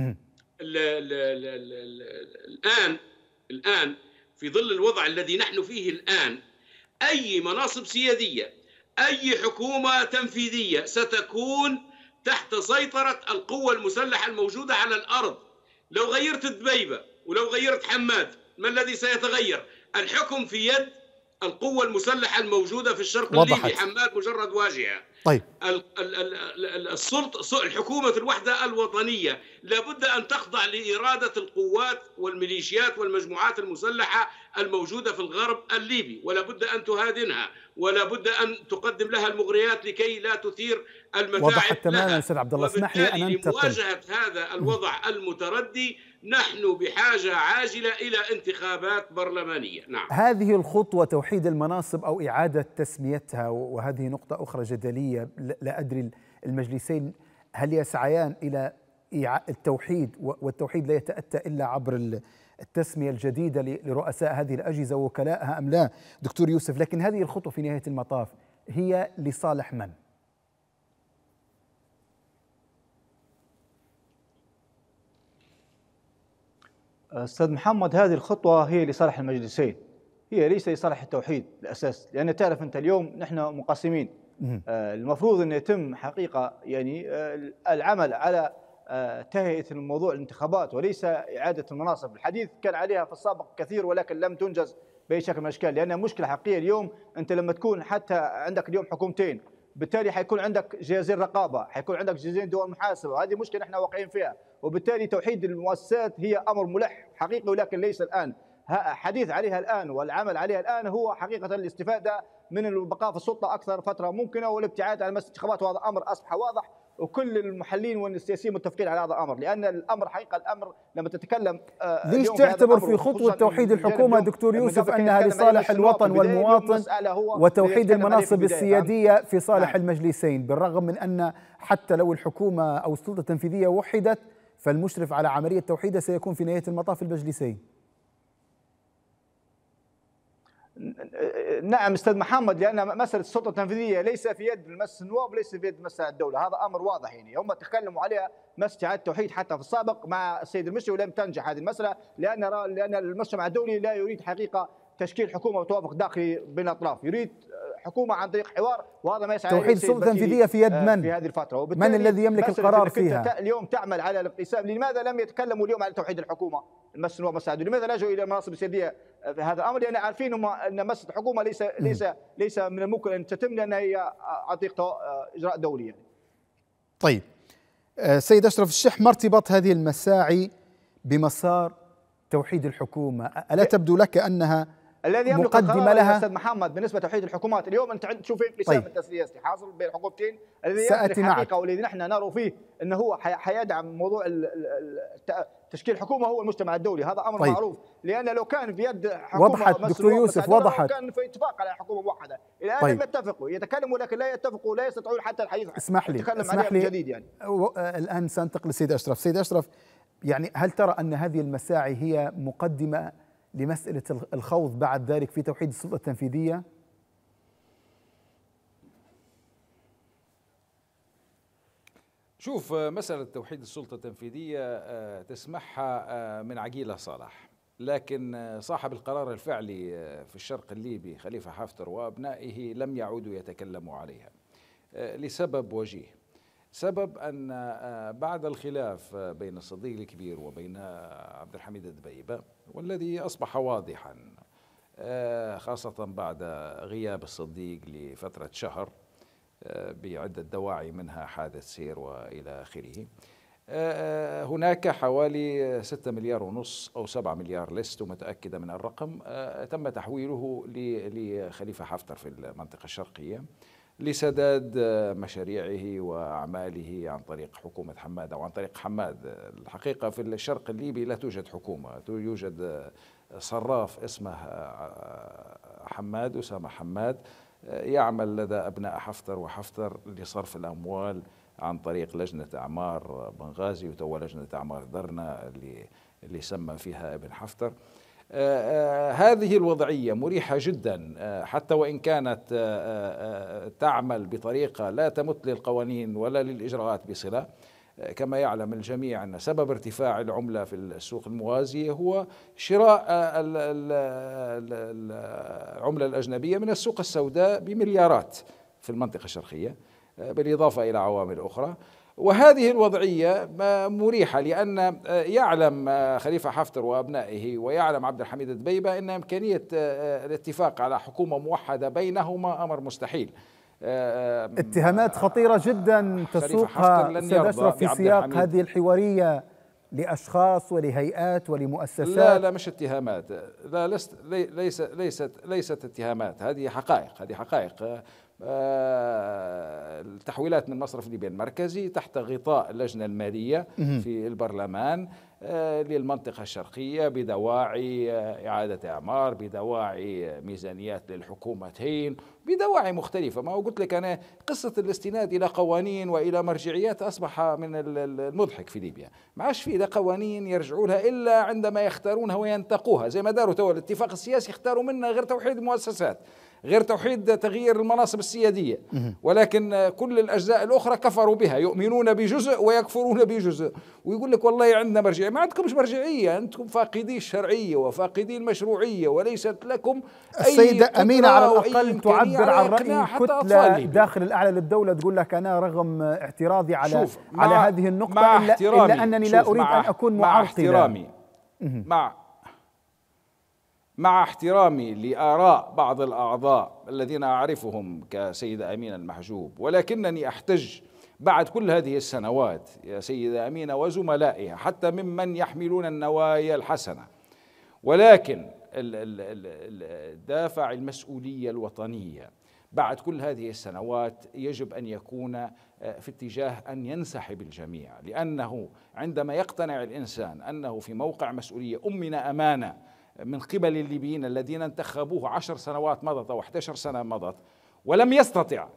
الآن في ظل الوضع الذي نحن فيه الآن، أي مناصب سيادية، أي حكومة تنفيذية ستكون تحت سيطرة القوة المسلحة الموجودة على الأرض. لو غيرت دبيبة ولو غيرت حماد، ما الذي سيتغير؟ الحكم في يد القوة المسلحة الموجودة في الشرق الليبي. حماد مجرد واجهة. طيب. السلطة الحكومة الوحدة الوطنية لابد أن تخضع لإرادة القوات والميليشيات والمجموعات المسلحة الموجودة في الغرب الليبي، ولا بد أن تهادنها، ولا بد أن تقدم لها المغريات لكي لا تثير المتاعب. وضحت تماما أستاذ عبد الله. اسمح لي أن أنتقل. لمواجهة هذا الوضع المتردي نحن بحاجة عاجلة إلى انتخابات برلمانية. نعم. هذه الخطوة توحيد المناصب أو إعادة تسميتها، وهذه نقطة أخرى جدلية، لا أدري المجلسين هل يسعيان إلى التوحيد، والتوحيد لا يتأتى إلا عبر التسمية الجديدة لرؤساء هذه الأجهزة ووكلائها أم لا دكتور يوسف، لكن هذه الخطوة في نهاية المطاف هي لصالح من؟ أستاذ محمد، هذه الخطوة هي لصالح المجلسين، هي ليس لصالح التوحيد الأساس، لأن تعرف أنت اليوم نحن مقسمين. المفروض أن يتم حقيقة يعني العمل على تهيئة الموضوع الانتخابات وليس إعادة المناصب. الحديث كان عليها في السابق كثير ولكن لم تنجز بأي شكل من الأشكال، لأنها مشكلة حقيقية. اليوم أنت لما تكون حتى عندك اليوم حكومتين، بالتالي حيكون عندك جهازين رقابة، حيكون عندك جهازين دول محاسبة، هذه مشكلة نحن واقعين فيها. وبالتالي توحيد المؤسسات هي أمر ملح حقيقي ولكن ليس الآن. حديث عليها الآن والعمل عليها الآن هو حقيقة الاستفادة من البقاء في السلطة أكثر فترة ممكنة والابتعاد عن الانتخابات، وهذا أمر أصبح واضح وكل المحللين والسياسيين متفقين على هذا الأمر. لأن الأمر حقيقة الأمر لما تتكلم ليش تعتبر في خطوة توحيد الحكومة دكتور يوسف أنها لصالح الوطن والمواطن وتوحيد المناصب السيادية في صالح المجلسين، بالرغم من أن حتى لو الحكومة أو السلطة التنفيذية وحدت فالمشرف على عملية توحيدها سيكون في نهاية المطاف المجلسين؟ نعم استاذ محمد، لان مساله السلطه التنفيذيه ليس في يد مجلس النواب وليس في يد مجلس الدوله، هذا امر واضح. يعني هم تكلموا عليها مساله اعاده التوحيد حتى في السابق مع السيد المشري ولم تنجح هذه المساله، لان المجتمع الدولي لا يريد حقيقه تشكيل حكومه وتوافق داخلي بين الاطراف، يريد حكومه عن طريق حوار، وهذا ما يسعى توحيد السلطه التنفيذيه في يد من؟ في هذه الفتره، من الذي يملك القرار فيها؟ اليوم تعمل على الانقسام، لماذا لم يتكلموا اليوم على توحيد الحكومه؟ المجلس النواب والمجلس الدولي لماذا لجوا الى المناصب السياديه في هذا الامر؟ لان عارفين ان مساله الحكومه ليس من الممكن ان تتم لانها هي عن طريق اجراء دولي يعني. طيب سيد اشرف الشح، ما ارتباط هذه المساعي بمسار توحيد الحكومة؟ ألا تبدو لك أنها الذي يملك مقدمة لها؟ استاذ محمد بالنسبه لتوحيد الحكومات اليوم انت تشوف انقسام السياسي حاصل بين الحكومتين، الذي يملك حقيقه والذي نحن نرى فيه انه هو حيدعم موضوع تشكيل الحكومه هو المجتمع الدولي، هذا امر معروف. لان لو كان في يد حكومه وضحت دكتور يوسف، وضحت كان في اتفاق على حكومه موحده. الان لم يتفقوا، يتكلموا لكن لا يتفقوا، لا يستطيعون حتى الحديث. اسمح لي جديد يعني. الان سانتقل لسيد اشرف. سيد اشرف، يعني هل ترى ان هذه المساعي هي مقدمه لمسألة الخوض بعد ذلك في توحيد السلطة التنفيذية؟ شوف، مسألة توحيد السلطة التنفيذية تسمعها من عقيلة صالح، لكن صاحب القرار الفعلي في الشرق الليبي خليفة حفتر وأبنائه لم يعودوا يتكلموا عليها لسبب وجيه. سبب أن بعد الخلاف بين الصديق الكبير وبين عبد الحميد الدبيبة، والذي أصبح واضحا خاصة بعد غياب الصديق لفترة شهر بعدة دواعي منها حادث سير وإلى آخره، هناك حوالي 6 مليار ونص أو 7 مليار، لست متأكدة من الرقم، تم تحويله لخليفة حفتر في المنطقة الشرقية لسداد مشاريعه وأعماله عن طريق حكومة حماد أو عن طريق حماد. الحقيقة في الشرق الليبي لا توجد حكومة، يوجد صراف اسمه حماد، أسامة حماد، يعمل لدى أبناء حفتر وحفتر لصرف الأموال عن طريق لجنة أعمار بنغازي وتو لجنة أعمار درنا اللي سمى فيها ابن حفتر. هذه الوضعية مريحة جدا، حتى وإن كانت تعمل بطريقة لا تمت للقوانين ولا للإجراءات بصلة. كما يعلم الجميع أن سبب ارتفاع العملة في السوق الموازية هو شراء العملة الأجنبية من السوق السوداء بمليارات في المنطقة الشرقية، بالإضافة إلى عوامل أخرى. وهذه الوضعية مريحة لأن يعلم خليفة حفتر وأبنائه ويعلم عبد الحميد الدبيبة أن إمكانية الاتفاق على حكومة موحدة بينهما أمر مستحيل. اتهامات خطيرة جدا تسوقها سيد أشرف في سياق هذه الحوارية لأشخاص ولهيئات ولمؤسسات. لا مش اتهامات، لا ليست اتهامات، هذه حقائق. التحويلات من مصرف ليبيا المركزي تحت غطاء اللجنة المالية في البرلمان للمنطقة الشرقية بدواعي إعادة إعمار، بدواعي ميزانيات للحكومتين، بدواعي مختلفة. ما هو قلت لك أنا قصة الاستناد إلى قوانين وإلى مرجعيات أصبح من المضحك في ليبيا. ما عادش في قوانين يرجعوا لها إلا عندما يختارونها وينتقوها، زي ما داروا تو الاتفاق السياسي اختاروا منها غير توحيد المؤسسات، غير توحيد تغيير المناصب السيادية، ولكن كل الأجزاء الأخرى كفروا بها، يؤمنون بجزء ويكفرون بجزء، ويقول لك والله عندنا مرجعية. ما عندكمش مرجعية، أنتم فاقدي الشرعية وفاقدي المشروعية، وليست لكم أي السيدة أمينة على الأقل تعبر عن رأي كتلة داخل الأعلى للدولة، تقول لك أنا رغم اعتراضي على هذه النقطة إلا أنني لا أريد أن أكون معارضا. مع احترامي لآراء بعض الأعضاء الذين أعرفهم كسيدة أمينة المحجوب، ولكنني أحتج بعد كل هذه السنوات يا سيدة أمينة وزملائها حتى ممن يحملون النوايا الحسنة، ولكن دافع المسؤولية الوطنية بعد كل هذه السنوات يجب أن يكون في اتجاه أن ينسحب الجميع، لأنه عندما يقتنع الإنسان أنه في موقع مسؤولية أمن أمانة من قبل الليبيين الذين انتخبوه 10 سنوات مضت أو 11 سنة مضت ولم يستطع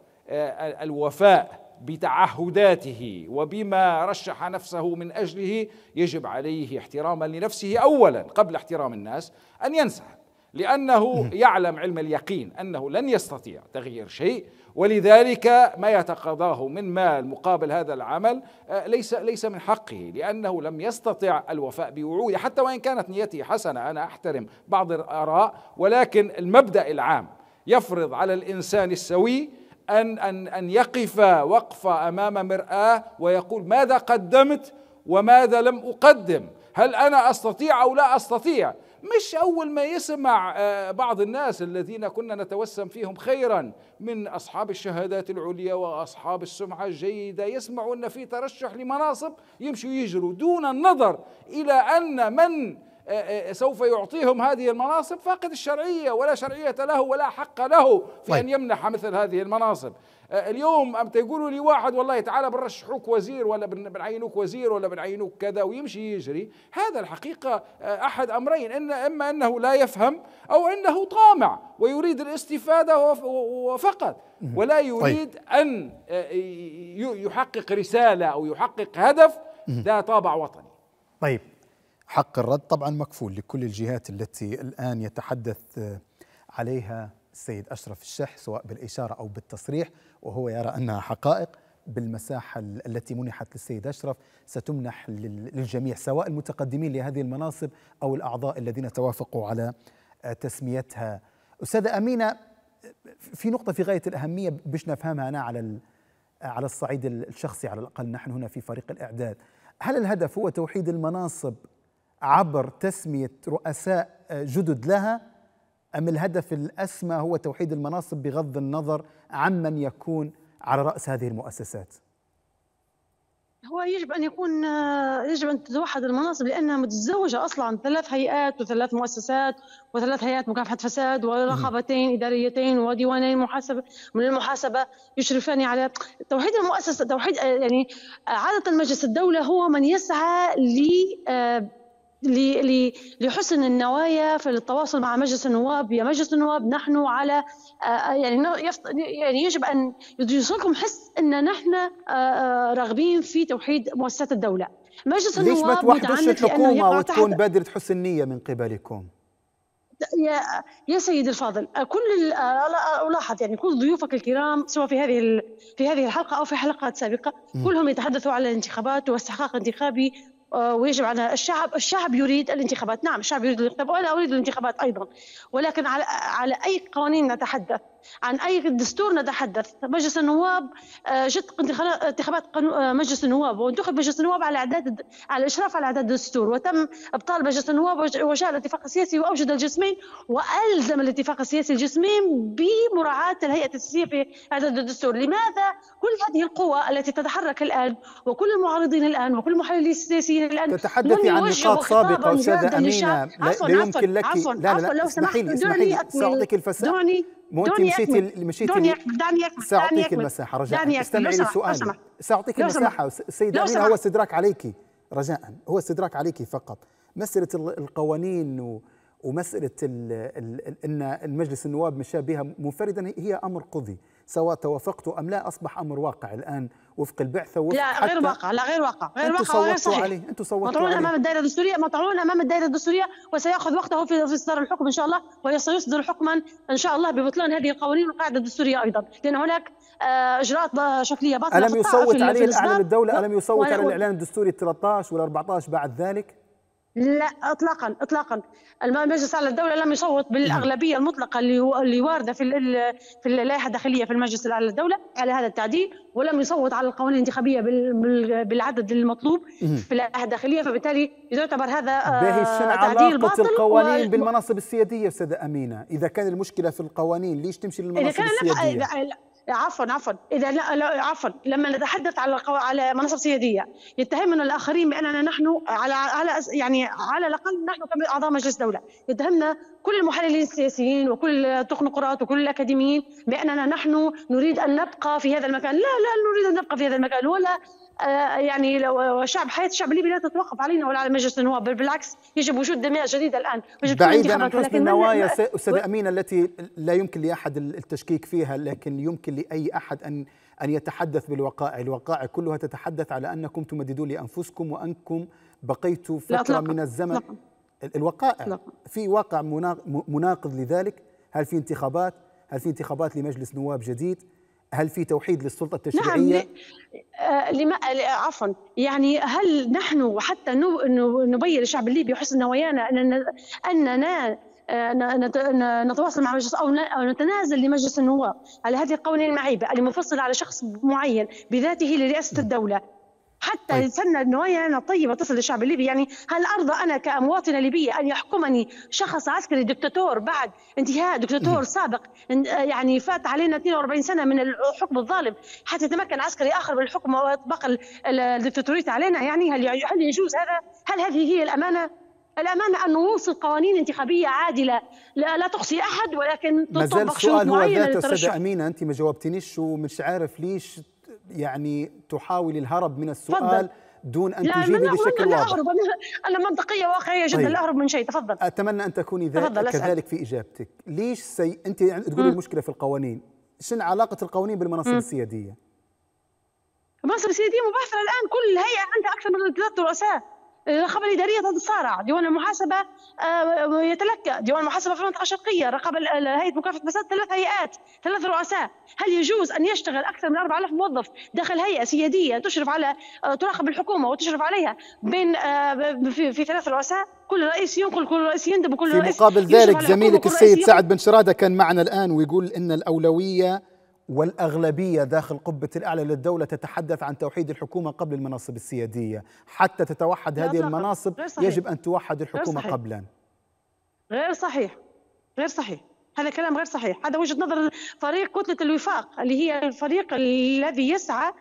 الوفاء بتعهداته وبما رشح نفسه من أجله، يجب عليه احتراما لنفسه أولا قبل احترام الناس أن ينسحب، لأنه يعلم علم اليقين أنه لن يستطيع تغيير شيء، ولذلك ما يتقاضاه من مال مقابل هذا العمل ليس من حقه، لأنه لم يستطع الوفاء بوعوده حتى وإن كانت نيته حسنة. أنا أحترم بعض الآراء، ولكن المبدأ العام يفرض على الإنسان السوي أن يقف وقفة أمام مرآة ويقول ماذا قدمت وماذا لم أقدم، هل أنا أستطيع أو لا أستطيع، مش أول ما يسمع بعض الناس الذين كنا نتوسم فيهم خيرا من أصحاب الشهادات العليا وأصحاب السمعة الجيدة يسمعوا أن في ترشح لمناصب يمشوا يجروا دون النظر إلى أن من سوف يعطيهم هذه المناصب فاقد الشرعية ولا شرعية له ولا حق له في أن يمنح مثل هذه المناصب. اليوم أم تقولوا لي واحد والله تعالى بنرشحوك وزير ولا بنعينوك وزير ولا بنعينوك كذا ويمشي يجري، هذا الحقيقة أحد أمرين، إما أنه لا يفهم أو أنه طامع ويريد الاستفادة وفقط، ولا يريد أن يحقق رسالة أو يحقق هدف ده طابع وطني. طيب، حق الرد طبعا مكفول لكل الجهات التي الآن يتحدث عليها السيد أشرف الشح سواء بالإشارة أو بالتصريح، وهو يرى أنها حقائق بالمساحة التي منحت للسيد أشرف ستمنح للجميع سواء المتقدمين لهذه المناصب أو الأعضاء الذين توافقوا على تسميتها. أستاذة أمينة، في نقطة في غاية الأهمية باش نفهمها أنا على الصعيد الشخصي، على الأقل نحن هنا في فريق الإعداد، هل الهدف هو توحيد المناصب عبر تسمية رؤساء جدد لها، أم الهدف الأسمى هو توحيد المناصب بغض النظر عمن يكون على رأس هذه المؤسسات؟ هو يجب أن تتوحد المناصب لأنها متزوجة أصلا عن 3 هيئات و3 مؤسسات و3 هيئات مكافحة فساد ورقابتين إداريتين وديوانين من المحاسبة يشرفان على توحيد المؤسسة. توحيد يعني عادة مجلس الدولة هو من يسعى لحسن النوايا في التواصل مع مجلس النواب. يا مجلس النواب نحن على يعني يجب أن يوصلكم حس أن نحن راغبين في توحيد مؤسسات الدولة. مجلس النواب ليش ما توحدوش الحكومة وتكون بادرة حسن نية من قبلكم؟ يا سيدي الفاضل، كل ألاحظ يعني كل ضيوفك الكرام سواء في هذه الحلقة أو في حلقات سابقة كلهم يتحدثوا على الانتخابات واستحقاق انتخابي، ويجب على الشعب يريد الانتخابات. نعم الشعب يريد الانتخابات وأنا أريد الانتخابات أيضا، ولكن على أي قوانين نتحدث، عن أي دستور نتحدث. مجلس النواب جت انتخابات مجلس النواب وانتخب مجلس النواب على الإشراف على إعداد الدستور، وتم إبطال مجلس النواب وجاء الاتفاق السياسي وأوجد الجسمين وألزم الاتفاق السياسي الجسمين بمراعاة الهيئة السياسية في إعداد الدستور. لماذا كل هذه القوى التي تتحرك الآن وكل المعارضين الآن وكل المحللين السياسيين الآن تتحدثي عن نقاط سابقة أستاذة أمينة، لا يمكن لك عفوا لو سمحت اسمحي لي سأعطيك الفساحة. مو انت مشيتي دعني اكمل. ساعطيك المساحه رجاء، استمعي لسؤالي. ساعطيك المساحه. السيدة أمينة، هو استدراك عليك رجاء، هو استدراك عليك فقط. مساله القوانين ومساله ان المجلس النواب مشى بها منفردا هي امر قضي، سواء توافقتوا ام لا اصبح امر واقع الان وفق البعثه لا غير واقع، لا غير واقع، غير واقع وغير صحيح. انتم صوتوا مطعون امام الدائره الدستوريه، مطعون امام الدائره الدستوريه، وسياخذ وقته في اصدار الحكم ان شاء الله، وسيصدر حكما ان شاء الله ببطلان هذه القوانين والقاعده الدستوريه ايضا، لان هناك اجراءات شكليه باطله. الم يصوت عليه الاعلام الدوله؟ الم يصوت على الاعلان الدستوري 13 ولا 14 بعد ذلك؟ لا اطلاقا اطلاقا. المجلس الاعلى للدوله لم يصوت بالاغلبيه المطلقه اللي وارده في اللائحه الداخليه في المجلس الاعلى للدوله على هذا التعديل، ولم يصوت على القوانين الانتخابيه بالعدد المطلوب في اللائحه الداخليه، فبالتالي يعتبر هذا تعديل باطل. القوانين بالمناصب السياديه استاذه امينه، اذا كان المشكله في القوانين ليش تمشي للمناصب السياديه؟ عفوا اذا عفوا لما نتحدث على مناصب سياديه يتهمنا الاخرين باننا نحن على الاقل نحن كاعضاء مجلس دوله يتهمنا كل المحللين السياسيين وكل التكنوقراط وكل الاكاديميين باننا نحن نريد ان نبقى في هذا المكان. لا نريد ان نبقى في هذا المكان، ولا يعني لو حياه الشعب الليبي لا تتوقف علينا ولا على مجلس النواب، بالعكس يجب وجود دماء جديده الان. بعيدا عن حسن النوايا استاذه امينه التي لا يمكن لاحد التشكيك فيها، لكن يمكن لاي احد ان يتحدث بالوقائع، الوقائع كلها تتحدث على انكم تمددون لانفسكم وانكم بقيتوا فتره من الزمن. الوقائع في واقع مناقض لذلك. هل في انتخابات؟ هل في انتخابات لمجلس نواب جديد؟ هل في توحيد للسلطة التشريعية؟ نعم. عفوا يعني هل نحن حتى نبين للشعب الليبي وحسن نوايانا أننا نتواصل مع مجلس أو نتنازل لمجلس النواب على هذه القوانين المعيبة المفصلة على شخص معين بذاته لرئاسة الدولة، حتى يتسنى نوايانا طيبة تصل للشعب الليبي؟ يعني هل أرضى أنا كمواطنة ليبية أن يحكمني شخص عسكري دكتاتور بعد انتهاء دكتاتور سابق يعني فات علينا 42 سنة من الحكم الظالم حتى يتمكن عسكري آخر من الحكم ويطبق الدكتاتورية علينا؟ يعني هل يجوز هذا؟ هل هذه هي الأمانة؟ الأمانة أن نوصل قوانين انتخابية عادلة لا تقصي أحد ولكن تطبق شروط معينة للترشح. أستاذة أمينة أنت ما جاوبتنيش ومش عارف ليش يعني تحاول الهرب من السؤال دون أن تجيبي بشكل واضح. أنا منطقية واقعية جدا. لا أهرب من شيء. تفضل. أتمنى أن تكوني كذلك في إجابتك. ليش أنت تقولي المشكلة في القوانين؟ شنو علاقة القوانين بالمناصب السيادية؟ المناصب السيادية مباشرة الآن كل هيئة عندها أكثر من 3 رؤساء. الرقابة الإدارية تتصارع، ديوان المحاسبة يتلكى، ديوان المحاسبة في المنطقة الشرقية، رقابة هيئة مكافحة الفساد 3 هيئات 3 رؤساء. هل يجوز أن يشتغل أكثر من 4000 موظف داخل هيئة سيادية تشرف على تراقب الحكومة وتشرف عليها بين في 3 رؤساء؟ كل رئيس ينقل، كل رئيس يندب، وكل رئيس. في مقابل ذلك زميلك السيد سعد بن شرادة كان معنا الآن ويقول إن الأولوية والأغلبية داخل قبة الأعلى للدولة تتحدث عن توحيد الحكومة قبل المناصب السيادية. حتى تتوحد هذه المناصب يجب أن توحد الحكومة قبلا. غير صحيح. هذا كلام غير صحيح. هذا وجهة نظر فريق كتلة الوفاق اللي هي الفريق الذي يسعى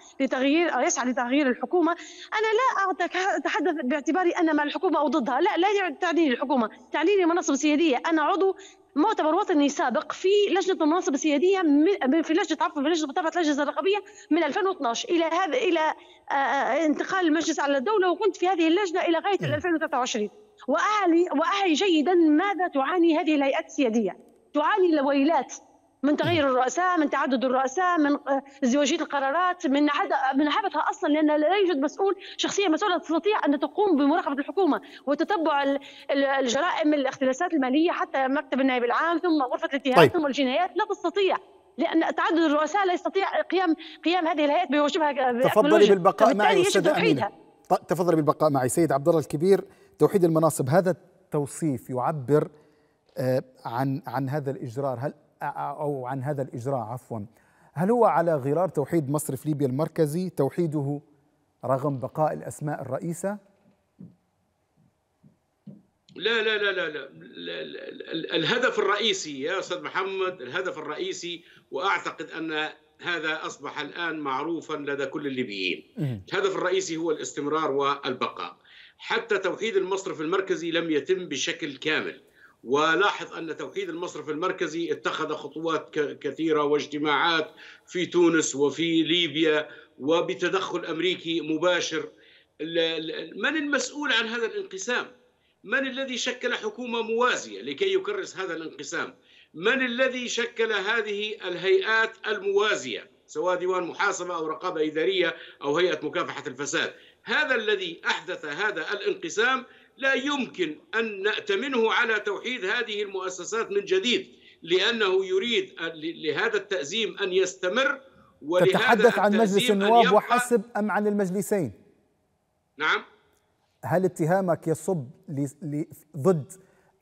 لتغيير الحكومة. أنا لا أتحدث باعتباري أنا مع الحكومة أو ضدها، لا تعنيني الحكومة، تعنيني المناصب السيادية. أنا عضو معتبر وطني سابق في لجنة المناصب السيادية في لجنة متابعة الأجهزة الرقابية من 2012 إلى انتقال المجلس على الدولة، وكنت في هذه اللجنة إلى غاية 2023 وأعي جيدا ماذا تعاني هذه الهيئات السيادية. تعاني الويلات من تغير الرؤساء، من تعدد الرؤساء، من ازدواجية القرارات، من هبتها أصلا، لأن لا يوجد شخصية مسؤولة تستطيع أن تقوم بمراقبة الحكومة وتتبع الجرائم، الاختلاسات المالية، حتى مكتب النائب العام ثم غرفة الاتهامات ثم الجنايات. لا تستطيع، لأن تعدد الرؤساء لا يستطيع قيام هذه الهيئات بواجبها. تفضلي بالبقاء معي أستاذة أمينة. تفضلي بالبقاء معي. سيد عبد الله الكبير، توحيد المناصب، هذا التوصيف يعبر عن هذا الإجراء عن هذا الإجراء عفوا، هل هو على غرار توحيد مصرف ليبيا المركزي، توحيده رغم بقاء الأسماء الرئيسة؟ لا لا لا لا لا, الهدف الرئيسي يا أستاذ محمد، الهدف الرئيسي، وأعتقد أن هذا أصبح الآن معروفا لدى كل الليبيين. الهدف الرئيسي هو الاستمرار والبقاء. حتى توحيد المصرف المركزي لم يتم بشكل كامل، ولاحظ أن توحيد المصرف المركزي اتخذ خطوات كثيرة واجتماعات في تونس وفي ليبيا وبتدخل أمريكي مباشر. من المسؤول عن هذا الانقسام؟ من الذي شكل حكومة موازية لكي يكرس هذا الانقسام؟ من الذي شكل هذه الهيئات الموازية سواء ديوان محاسبة أو رقابة إدارية أو هيئة مكافحة الفساد؟ هذا الذي أحدث هذا الانقسام لا يمكن أن نأتمنه على توحيد هذه المؤسسات من جديد، لأنه يريد لهذا التأزيم أن يستمر. تتحدث عن مجلس النواب وحسب أم عن المجلسين؟ نعم. هل اتهامك يصب ضد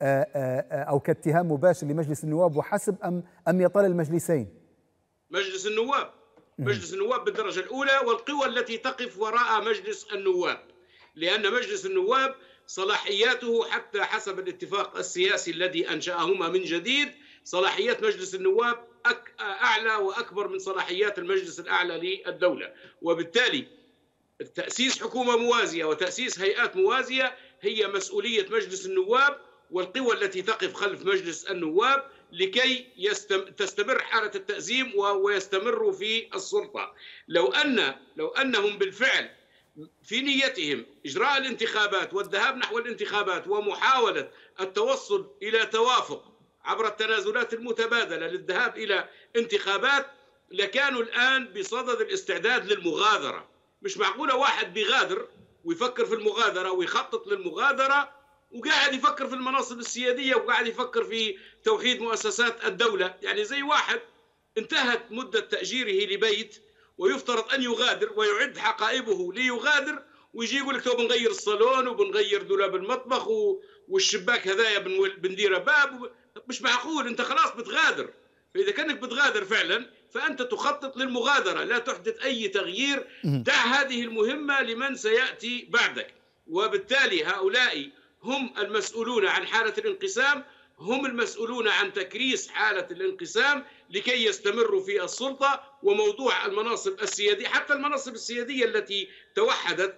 أو كاتهام مباشر لمجلس النواب وحسب أم يطال المجلسين؟ مجلس النواب. مجلس النواب بالدرجة الأولى والقوى التي تقف وراء مجلس النواب، لأن مجلس النواب صلاحياته حتى حسب الاتفاق السياسي الذي أنشأهما من جديد، صلاحيات مجلس النواب أعلى وأكبر من صلاحيات المجلس الأعلى للدولة، وبالتالي تأسيس حكومة موازية وتأسيس هيئات موازية هي مسؤولية مجلس النواب والقوى التي تقف خلف مجلس النواب لكي تستمر حالة التأزيم ويستمروا في السلطة. لو أنهم بالفعل في نيتهم إجراء الانتخابات والذهاب نحو الانتخابات ومحاولة التوصل إلى توافق عبر التنازلات المتبادلة للذهاب إلى انتخابات، لكانوا الآن بصدد الاستعداد للمغادرة. مش معقولة واحد بيغادر ويفكر في المغادرة ويخطط للمغادرة وقاعد يفكر في المناصب السيادية وقاعد يفكر في توحيد مؤسسات الدولة. يعني زي واحد انتهت مدة تأجيره لبيت ويفترض أن يغادر ويعد حقائبه ليغادر، ويجي يقول لك تو بنغير الصالون وبنغير دولاب المطبخ والشباك هذايا بنديره باب. مش معقول، انت خلاص بتغادر. فإذا كانك بتغادر فعلا فأنت تخطط للمغادرة، لا تحدث أي تغيير. دع هذه المهمة لمن سيأتي بعدك. وبالتالي هؤلاء هم المسؤولون عن حالة الانقسام، هم المسؤولون عن تكريس حالة الانقسام لكي يستمروا في السلطة. وموضوع المناصب السيادية، حتى المناصب السيادية التي توحدت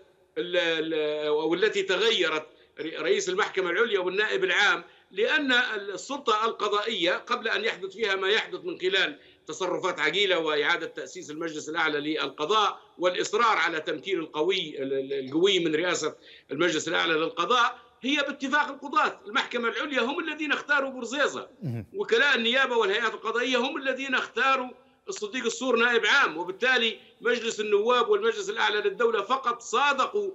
والتي تغيرت، رئيس المحكمة العليا والنائب العام، لأن السلطة القضائية قبل أن يحدث فيها ما يحدث من خلال تصرفات عجيلة وإعادة تأسيس المجلس الأعلى للقضاء والإصرار على تمكين القوي من رئاسة المجلس الأعلى للقضاء، هي باتفاق القضاة. المحكمة العليا هم الذين اختاروا بورزيزة، وكلاء النيابة والهيئات القضائية هم الذين اختاروا الصديق الصور نائب عام، وبالتالي مجلس النواب والمجلس الأعلى للدولة فقط صادقوا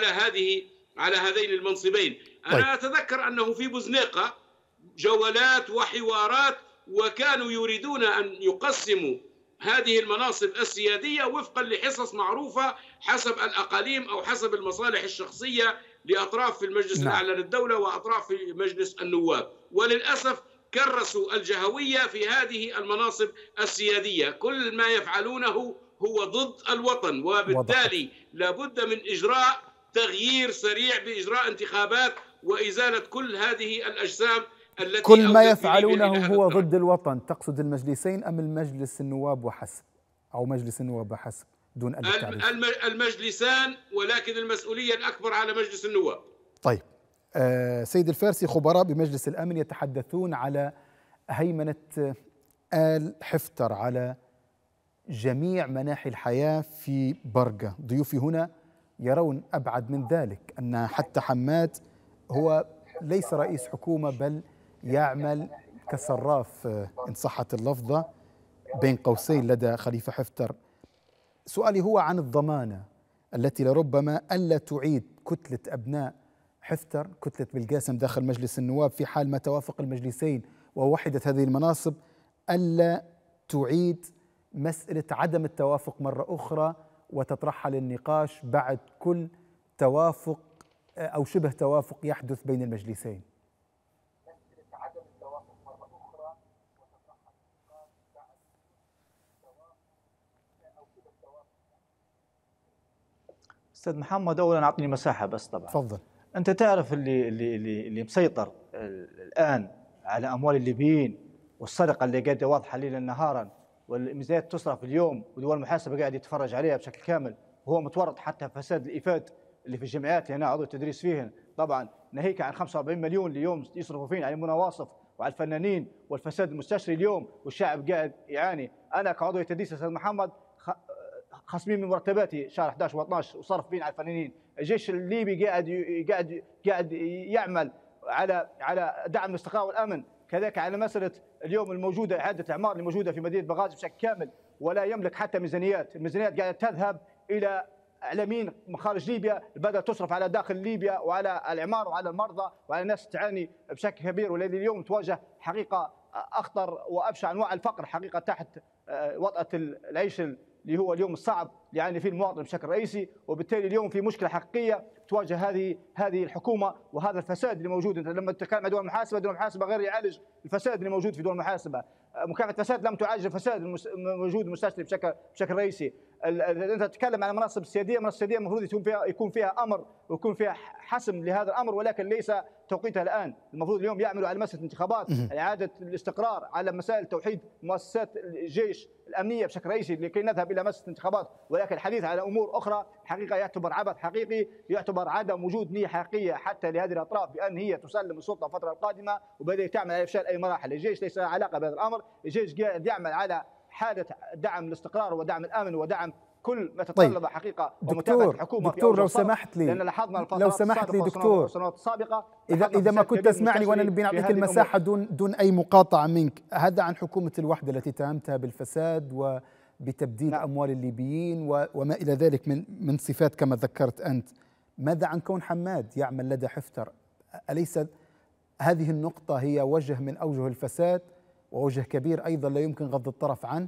على هذين المنصبين. أنا أتذكر أنه في بوزنيقة جولات وحوارات، وكانوا يريدون أن يقسموا هذه المناصب السيادية وفقا لحصص معروفة حسب الأقاليم أو حسب المصالح الشخصية لأطراف في المجلس الأعلى للدولة وأطراف في مجلس النواب. وللأسف كرسوا الجهوية في هذه المناصب السيادية. كل ما يفعلونه هو ضد الوطن، وبالتالي لابد من إجراء تغيير سريع بإجراء انتخابات وإزالة كل هذه الأجسام التي كل ما يفعلونه هو ضد الوطن. تقصد المجلسين أم المجلس النواب وحسب أو مجلس النواب وحسب دون أن تعرف؟ المجلسان، ولكن المسؤولية الأكبر على مجلس النواب. طيب سيد الفارسي، خبراء بمجلس الأمن يتحدثون على هيمنة آل حفتر على جميع مناحي الحياة في برقة. ضيوفي هنا يرون أبعد من ذلك، أن حتى حماد هو ليس رئيس حكومة بل يعمل كصراف إن صحت اللفظة بين قوسين لدى خليفة حفتر. سؤالي هو عن الضمانة التي لربما ألا تعيد كتلة أبناء حفتر كتلة بالقاسم داخل مجلس النواب في حال ما توافق المجلسين ووحدت هذه المناصب، ألا تعيد مسألة عدم التوافق مرة أخرى وتطرحها للنقاش بعد كل توافق أو شبه توافق يحدث بين المجلسين. أستاذ محمد، أولا أعطني مساحة بس. طبعا تفضل. أنت تعرف اللي مسيطر الآن على أموال الليبيين والسرقة اللي قاعدة واضحة ليلا نهارا، والميزانيات تصرف اليوم ودول المحاسبة قاعد يتفرج عليها بشكل كامل، وهو متورط حتى في فساد الإفاد اللي في الجامعات اللي أنا عضو التدريس فيهن، طبعا ناهيك عن 45 مليون اليوم يصرفوا فينا على المناوصف وعلى الفنانين والفساد المستشري اليوم، والشعب قاعد يعاني. انا كعضو تدريس استاذ محمد خصمين من مرتباتي شهر 11 و12 وصرف فينا على الفنانين. الجيش الليبي قاعد يعمل على دعم الاستقرار والامن، كذلك على مساله اليوم الموجوده اعاده الاعمار اللي موجوده في مدينه بنغازي بشكل كامل، ولا يملك حتى ميزانيات. الميزانيات قاعده تذهب الى اعلاميين من خارج ليبيا، بدات تصرف على داخل ليبيا وعلى الاعمار وعلى المرضى وعلى الناس تعاني بشكل كبير، والذي اليوم تواجه حقيقه اخطر وابشع انواع الفقر حقيقه تحت وطأة العيش اللي هو اليوم الصعب اللي يعاني فيه المواطن بشكل رئيسي. وبالتالي اليوم في مشكله حقيقيه تواجه هذه الحكومه وهذا الفساد اللي موجود. انت لما تتكلم عن دول المحاسبه، دول المحاسبه غير يعالج الفساد اللي موجود في دول المحاسبه. مكافحه الفساد لم تعالج الفساد الموجود المستشري بشكل رئيسي. انت تتكلم عن المناصب السياديه، المناصب السياديه المفروض يكون فيها امر ويكون فيها حسم لهذا الامر، ولكن ليس توقيتها الان. المفروض اليوم يعملوا على مساله الانتخابات، اعاده الاستقرار، على مسائل توحيد مؤسسات الجيش الامنيه بشكل رئيسي لكي نذهب الى مساله الانتخابات. ولكن الحديث على امور اخرى حقيقه يعتبر عبث حقيقي، يعتبر عدم وجود نيه حقيقيه حتى لهذه الاطراف بان هي تسلم السلطه الفتره القادمه، وبدأ تعمل على افشال اي مراحل. الجيش ليس له علاقه بهذا الامر، الجيش قاعد يعمل على حاله دعم الاستقرار ودعم الامن ودعم كل ما تتطلب حقيقه ومتابعه الحكومه. دكتور لو سمحت لي، لان لاحظنا لو سمحت لي دكتور السنوات السابقه اذا ما كنت تسمعني وانا نبي نعطيك المساحه دون اي مقاطعه منك. هذا عن حكومه الوحده التي اتهمتها بالفساد وبتبديل اموال الليبيين وما الى ذلك من صفات كما ذكرت انت. ماذا عن كون حماد يعمل لدى حفتر؟ اليس هذه النقطه هي وجه من اوجه الفساد ووجه كبير ايضا لا يمكن غض الطرف عنه؟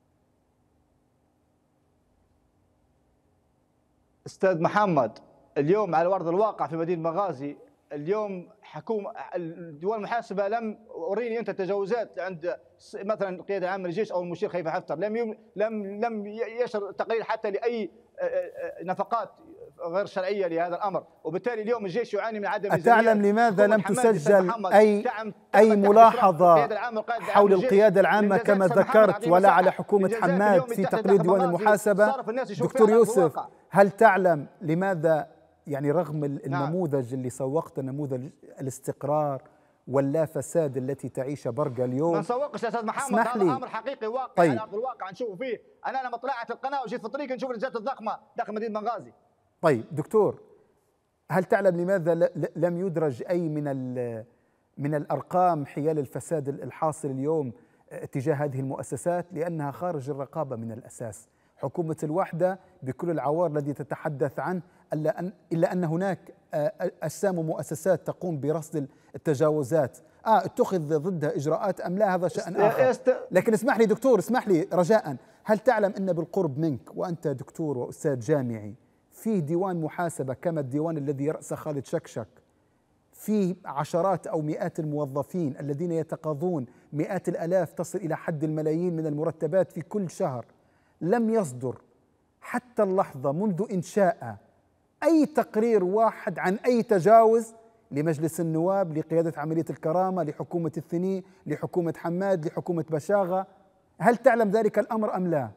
استاذ محمد، اليوم على ارض الواقع في مدينه بنغازي اليوم حكومه ديوان المحاسبه لم وريني انت تجاوزات عند مثلا القياده العامه للجيش او المشير خليفه حفتر، لم يشر تقرير حتى لاي نفقات غير شرعيه لهذا الامر، وبالتالي اليوم الجيش يعاني من عدم ميزانيه. أتعلم لماذا لم تسجل أي ملاحظة حول القيادة العامة كما ذكرت ولا على حكومة حماد في تقرير ديوان المحاسبة؟ دكتور يوسف، هل تعلم لماذا يعني رغم النموذج اللي سوقت، نموذج الاستقرار واللا فساد التي تعيش برقة اليوم؟ ما نسوقش يا استاذ محمد، هذا امر حقيقي واقعي. طيب. على ارض الواقع نشوفه فيه. انا لما طلعت القناه وجيت في الطريق نشوف الرجالات الضخمه داخل مدينه بنغازي. طيب دكتور، هل تعلم لماذا لم يدرج أي من الأرقام حيال الفساد الحاصل اليوم تجاه هذه المؤسسات؟ لأنها خارج الرقابة من الأساس. حكومة الوحدة بكل العوار الذي تتحدث عنه إلا أن هناك أجسام ومؤسسات تقوم برصد التجاوزات. اتخذ ضدها إجراءات أم لا، هذا شأن آخر. لكن اسمح لي دكتور، اسمح لي رجاء، هل تعلم أن بالقرب منك وأنت دكتور وأستاذ جامعي فيه ديوان محاسبة كما الديوان الذي يرأسه خالد شكشك، فيه عشرات أو مئات الموظفين الذين يتقاضون مئات الآلاف تصل إلى حد الملايين من المرتبات في كل شهر، لم يصدر حتى اللحظة منذ إنشاء أي تقرير واحد عن أي تجاوز لمجلس النواب، لقيادة عملية الكرامة، لحكومة الثني، لحكومة حماد، لحكومة بشاغة. هل تعلم ذلك الأمر أم لا؟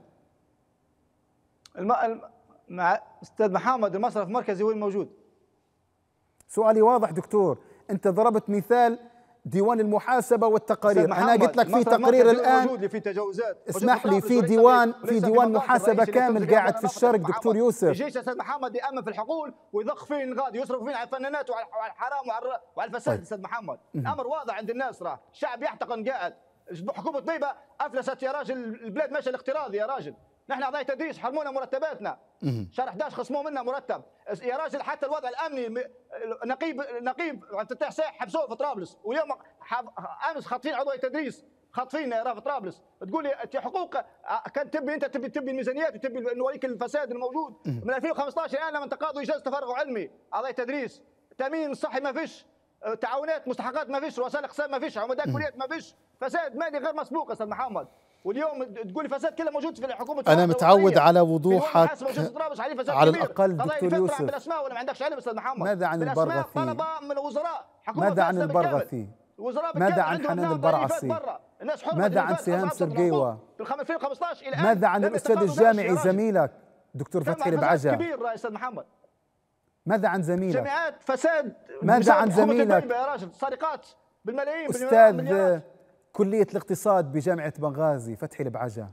مع استاذ محمد، المصرف المركزي وين موجود؟ سؤالي واضح دكتور، انت ضربت مثال ديوان المحاسبه والتقارير، انا قلت لك في تقرير الان في تجاوزات. اسمح لي، في ديوان محاسبه كامل قاعد في الشرق دكتور يوسف. الجيش استاذ محمد يامن في الحقول ويضخ فيه الغادي، يصرف فيه على الفنانات وعلى الحرام وعلى الفساد. استاذ محمد، الامر واضح عند الناس، راه الشعب يحتقن قاعد. حكومه طيبه افلست يا راجل، البلاد ماشيه الاقتراض يا راجل. نحن اعضاء تدريس حرمونا مرتباتنا، شهر 11 خصموا منا مرتب يا راجل. حتى الوضع الامني نقيب عبد الفتاح ساح حبسوه في طرابلس، واليوم امس خاطفين عضو تدريس، خاطفين في طرابلس. تقول لي حقوق كان تبي انت تبي الميزانيات وتبي نوريك الفساد الموجود من 2015 الان. لما تقاضوا اجازه تفرغ علمي اعضاء تدريس، تامين الصحي ما فيش، تعاونات مستحقات ما فيش، رؤساء الاقسام ما فيش، عمداء كليات ما فيش، فساد مالي غير مسبوق استاذ محمد. واليوم تقول لي فساد كله موجود في الحكومه. انا متعود على وضوحك على الاقل دكتور يوسف. بالاسماء ولا ما عندكش علم استاذ محمد؟ ماذا عن البرغثي؟ طلبه من الوزراء، ماذا عن البرغثي؟ ماذا عن حنان البرعصي؟ ماذا عن سهام سرقيوة؟ في 2015 الى ماذا عن الاستاذ الجامعي زميلك دكتور فتحي البعجة؟ كبير يا استاذ محمد. ماذا عن زميلك؟ جامعات فساد. ماذا عن زميلك؟ يا راجل سرقات بالملايين، أستاذ كلية الاقتصاد بجامعة بنغازي فتحي البعجة.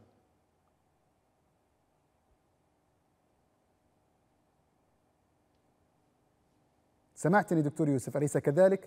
سمعتني دكتور يوسف أليس كذلك؟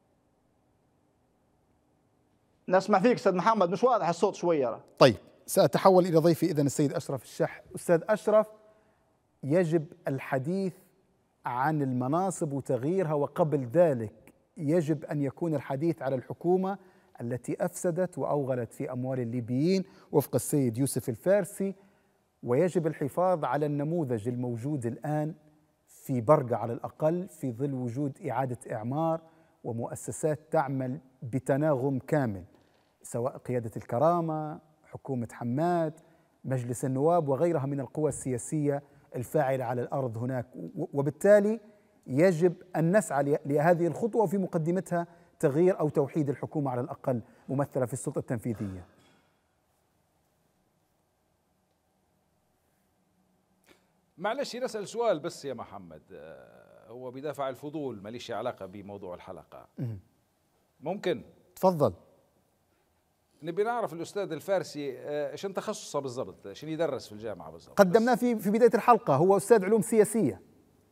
نسمع فيك أستاذ محمد، مش واضح الصوت شوية. طيب سأتحول إلى ضيفي إذن السيد أشرف الشح. أستاذ أشرف، يجب الحديث عن المناصب وتغييرها، وقبل ذلك يجب أن يكون الحديث على الحكومة التي أفسدت وأوغلت في أموال الليبيين وفق السيد يوسف الفارسي، ويجب الحفاظ على النموذج الموجود الآن في برقة على الأقل، في ظل وجود إعادة إعمار ومؤسسات تعمل بتناغم كامل، سواء قيادة الكرامة، حكومة حماد، مجلس النواب وغيرها من القوى السياسية الفاعلة على الأرض هناك. وبالتالي يجب أن نسعى لهذه الخطوة، وفي مقدمتها تغيير أو توحيد الحكومة على الأقل ممثلة في السلطة التنفيذية. معلش نسأل سؤال بس يا محمد، هو بدافع الفضول ماليش علاقة بموضوع الحلقة. ممكن تفضل. نبي نعرف الأستاذ الفارسي شن تخصصه بالضبط، شن يدرس في الجامعة بالضبط؟ قدمناه في بداية الحلقة، هو أستاذ علوم سياسية.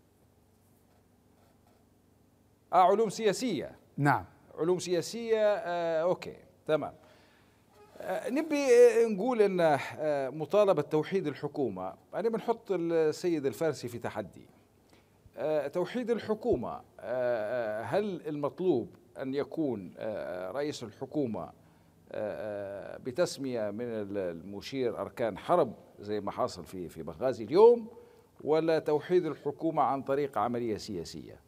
علوم سياسية. نعم علوم سياسية. أوكي تمام. نبي نقول أن مطالبة توحيد الحكومة، أنا بنحط السيد الفارسي في تحدي. توحيد الحكومة، هل المطلوب أن يكون رئيس الحكومة بتسمية من المشير أركان حرب زي ما حاصل في بنغازي اليوم، ولا توحيد الحكومة عن طريق عملية سياسية؟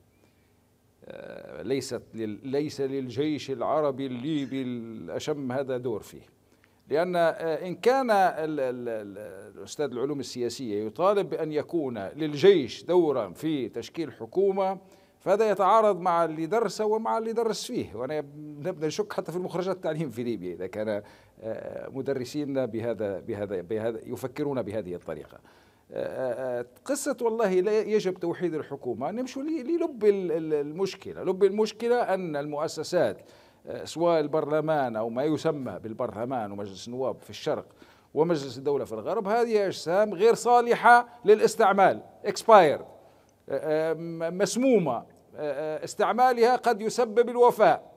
ليس للجيش العربي الليبي الأشم هذا دور فيه، لأن إن كان الأستاذ العلوم السياسية يطالب بأن يكون للجيش دورا في تشكيل حكومة، فهذا يتعارض مع اللي درسه ومع اللي درس فيه. وأنا نبدأ نشك حتى في المخرجات التعليم في ليبيا إذا كان مدرسين بهذا يفكرون بهذه الطريقة. قصة والله يجب توحيد الحكومة، نمشوا للب المشكلة. لب المشكلة أن المؤسسات سواء البرلمان أو ما يسمى بالبرلمان ومجلس النواب في الشرق ومجلس الدولة في الغرب، هذه أجسام غير صالحة للاستعمال، expired، مسمومة، استعمالها قد يسبب الوفاة.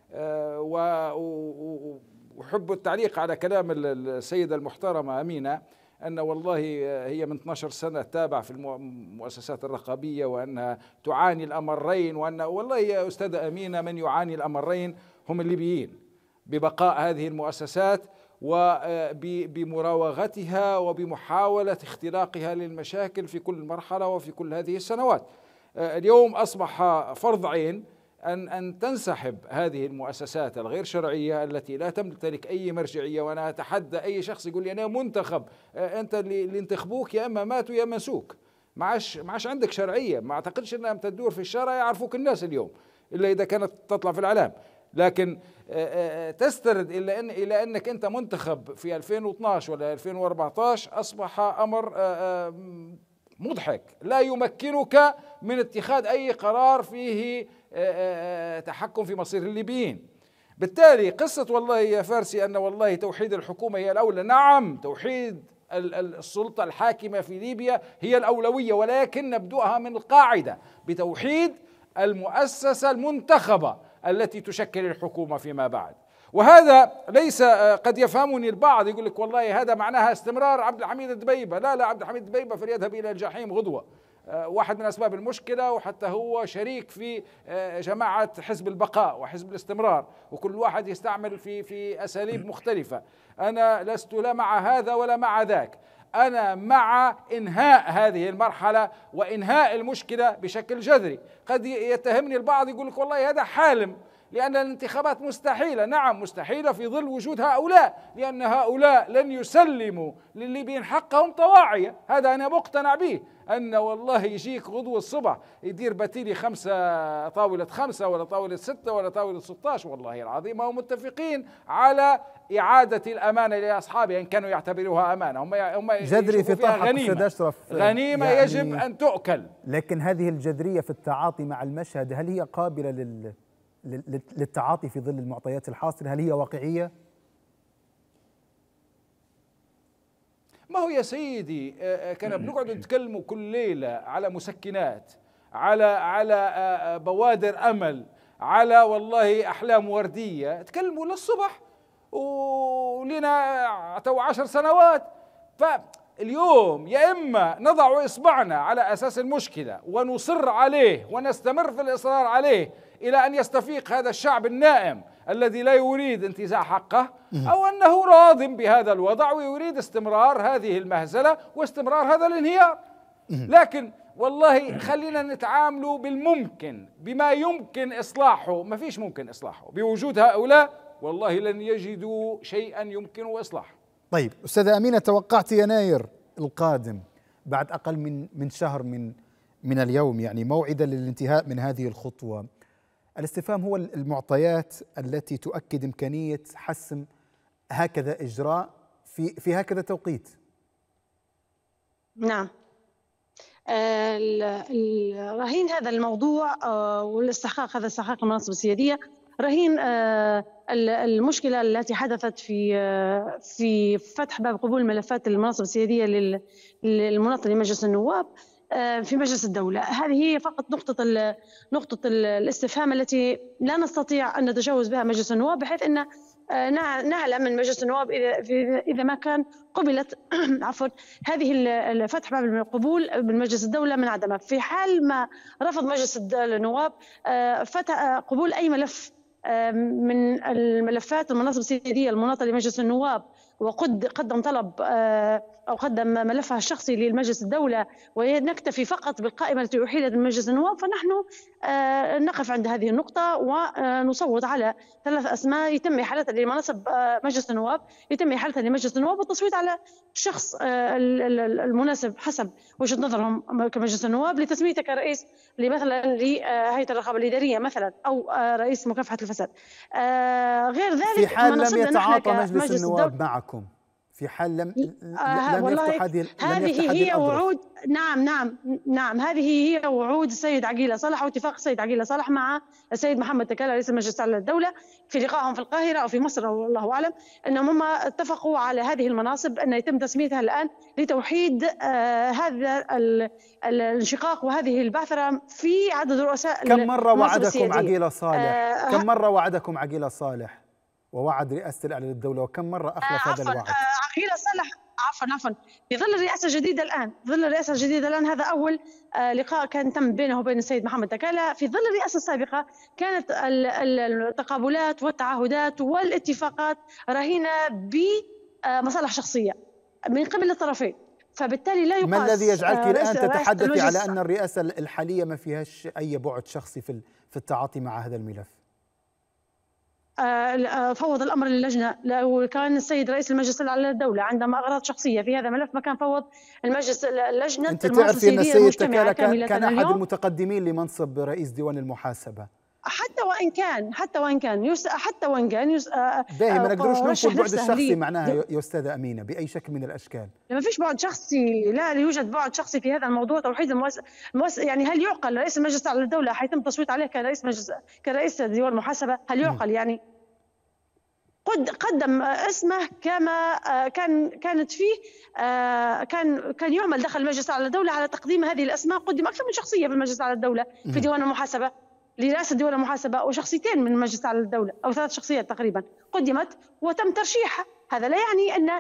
وأحب التعليق على كلام السيدة المحترمة أمينة، أن والله هي من 12 سنة تابع في المؤسسات الرقابية وأنها تعاني الأمرين، وأن والله يا أستاذة أمينة من يعاني الأمرين هم الليبيين، ببقاء هذه المؤسسات وبمراوغتها وبمحاولة اختلاقها للمشاكل في كل مرحلة وفي كل هذه السنوات. اليوم أصبح فرض عين أن تنسحب هذه المؤسسات الغير شرعية التي لا تمتلك أي مرجعية. وأنا أتحدى أي شخص يقول لي أنا منتخب، أنت اللي انتخبوك يا أما ماتوا يا أما مسوك، معاش عندك شرعية. ما أعتقدش أنها تدور في الشارع يعرفوك الناس اليوم إلا إذا كانت تطلع في الإعلام، لكن تسترد إلى أنك أنت منتخب في 2012 ولا 2014 أصبح أمر مضحك لا يمكنك من اتخاذ أي قرار فيه تحكم في مصير الليبيين. بالتالي قصة والله يا فارسي أن والله توحيد الحكومة هي الأولى، نعم توحيد السلطة الحاكمة في ليبيا هي الأولوية، ولكن نبدأها من القاعدة بتوحيد المؤسسة المنتخبة التي تشكل الحكومة فيما بعد. وهذا ليس، قد يفهمني البعض يقول لك والله هذا معناها استمرار عبد الحميد الدبيبة. لا عبد الحميد الدبيبة فليذهب إلى الجحيم غدوة، واحد من أسباب المشكلة، وحتى هو شريك في جماعة حزب البقاء وحزب الاستمرار، وكل واحد يستعمل في أساليب مختلفة. أنا لست لا مع هذا ولا مع ذاك، أنا مع إنهاء هذه المرحلة وإنهاء المشكلة بشكل جذري. قد يتهمني البعض يقول لك والله هذا حالم، لأن الانتخابات مستحيلة. نعم مستحيلة في ظل وجود هؤلاء، لأن هؤلاء لن يسلموا للليبيين حقهم طواعية. هذا أنا مقتنع به، أن والله يجيك غدوة الصبح يدير باتيلي طاولة 5 ولا طاولة 6 ولا طاولة 16، والله العظيم هم متفقين على إعادة الأمانة لأصحابها إن كانوا يعتبروها أمانة. هم جذري في طرحك غنيمة. أستاذ أشرف، غنيمة يعني يجب أن تؤكل. لكن هذه الجذرية في التعاطي مع المشهد هل هي قابلة للتعاطي في ظل المعطيات الحاصلة؟ هل هي واقعية؟ ما هو يا سيدي كان بنقعد نتكلموا كل ليلة على مسكنات، على بوادر أمل، على والله أحلام وردية، تكلموا للصبح ولنا تو 10 سنوات. فاليوم يا إما نضع إصبعنا على أساس المشكلة ونصر عليه ونستمر في الإصرار عليه إلى أن يستفيق هذا الشعب النائم الذي لا يريد انتزاع حقه، أو أنه راض بهذا الوضع ويريد استمرار هذه المهزلة واستمرار هذا الانهيار. لكن والله خلينا نتعاملوا بالممكن، بما يمكن إصلاحه. ما فيش ممكن إصلاحه بوجود هؤلاء، والله لن يجدوا شيئا يمكن إصلاحه. طيب أستاذة أمينة، توقعت يناير القادم بعد أقل من شهر من اليوم يعني موعدا للانتهاء من هذه الخطوة. الاستفهام هو المعطيات التي تؤكد إمكانية حسم هكذا إجراء في هكذا توقيت. نعم، رهين هذا الموضوع والاستحقاق، هذا استحقاق المناصب السيادية رهين المشكلة التي حدثت في فتح باب قبول ملفات المناصب السيادية للمناطق لمجلس النواب في مجلس الدولة. هذه هي فقط نقطة الاستفهام التي لا نستطيع أن نتجاوز بها مجلس النواب، بحيث أن نعلم من مجلس النواب إذا ما كان قبلت عفوا هذه فتح باب القبول بمجلس الدولة من عدمها. في حال ما رفض مجلس النواب فتح قبول أي ملف من الملفات المناصب السيادية المناطة لمجلس النواب وقدم طلب أو قدم ملفها الشخصي للمجلس الدولة ونكتفي فقط بالقائمة التي أحيلت من مجلس النواب، فنحن نقف عند هذه النقطة ونصوت على 3 أسماء يتم إحالتها لمناصب مجلس النواب، يتم إحالتها لمجلس النواب والتصويت على الشخص المناسب حسب وجهة نظرهم كمجلس النواب لتسميته كرئيس مثلا لهيئة الرقابة الإدارية مثلا، أو رئيس مكافحة الفساد. غير ذلك في حال لم يتعاطى مجلس النواب معكم، في حال لم يفتح هذه هي وعود. نعم هذه هي وعود السيد عقيلة صالح واتفاق السيد عقيلة صالح مع السيد محمد تكالة رئيس المجلس الأعلى للدولة في لقائهم في القاهرة أو في مصر أو الله أعلم، أنهم هم اتفقوا على هذه المناصب أن يتم تسميتها الآن لتوحيد هذا الانشقاق وهذه البعثرة في عدد رؤساء. كم مرة وعدكم عقيلة صالح؟ كم مرة وعدكم عقيلة صالح ووعد رئاسة الأعلى للدولة، وكم مرة أخلف هذا الوعد؟ عقيلة صالح عفوا في ظل الرئاسة الجديدة الآن، هذا أول لقاء كان تم بينه وبين السيد محمد تكالة. في ظل الرئاسة السابقة كانت التقابلات والتعهدات والاتفاقات رهينة بمصالح شخصية من قبل الطرفين، فبالتالي لا يقاس. ما الذي يجعلك الآن تتحدثي على أن الرئاسة الحالية ما فيهاش أي بعد شخصي في التعاطي مع هذا الملف؟ فوض الأمر للجنة. لو كان السيد رئيس المجلس الأعلى للدولة عندما أغراض شخصية في هذا الملف ما كان فوض اللجنة. أنت تعرفي أن السيد تكالة كان أحد المتقدمين لمنصب رئيس ديوان المحاسبة. حتى وإن كان باهي، ما نقدروش ننفوا البعد الشخصي معناها يا أستاذة أمينة بأي شكل من الأشكال. ما فيش بعد شخصي، لا يوجد بعد شخصي في هذا الموضوع. توحيد يعني هل يعقل رئيس المجلس الأعلى للدولة حيتم التصويت عليه كرئيس ديوان المحاسبة؟ هل يعقل؟ يعني قدم اسمه كما كانت فيه كان يعمل داخل المجلس الأعلى للدولة على تقديم هذه الأسماء. قدم أكثر من شخصية في المجلس الأعلى للدولة في ديوان المحاسبة لرئاسة ديوان المحاسبة، وشخصيتين من المجلس الأعلى للدولة أو 3 شخصيات تقريبا قدمت وتم ترشيحها. هذا لا يعني أن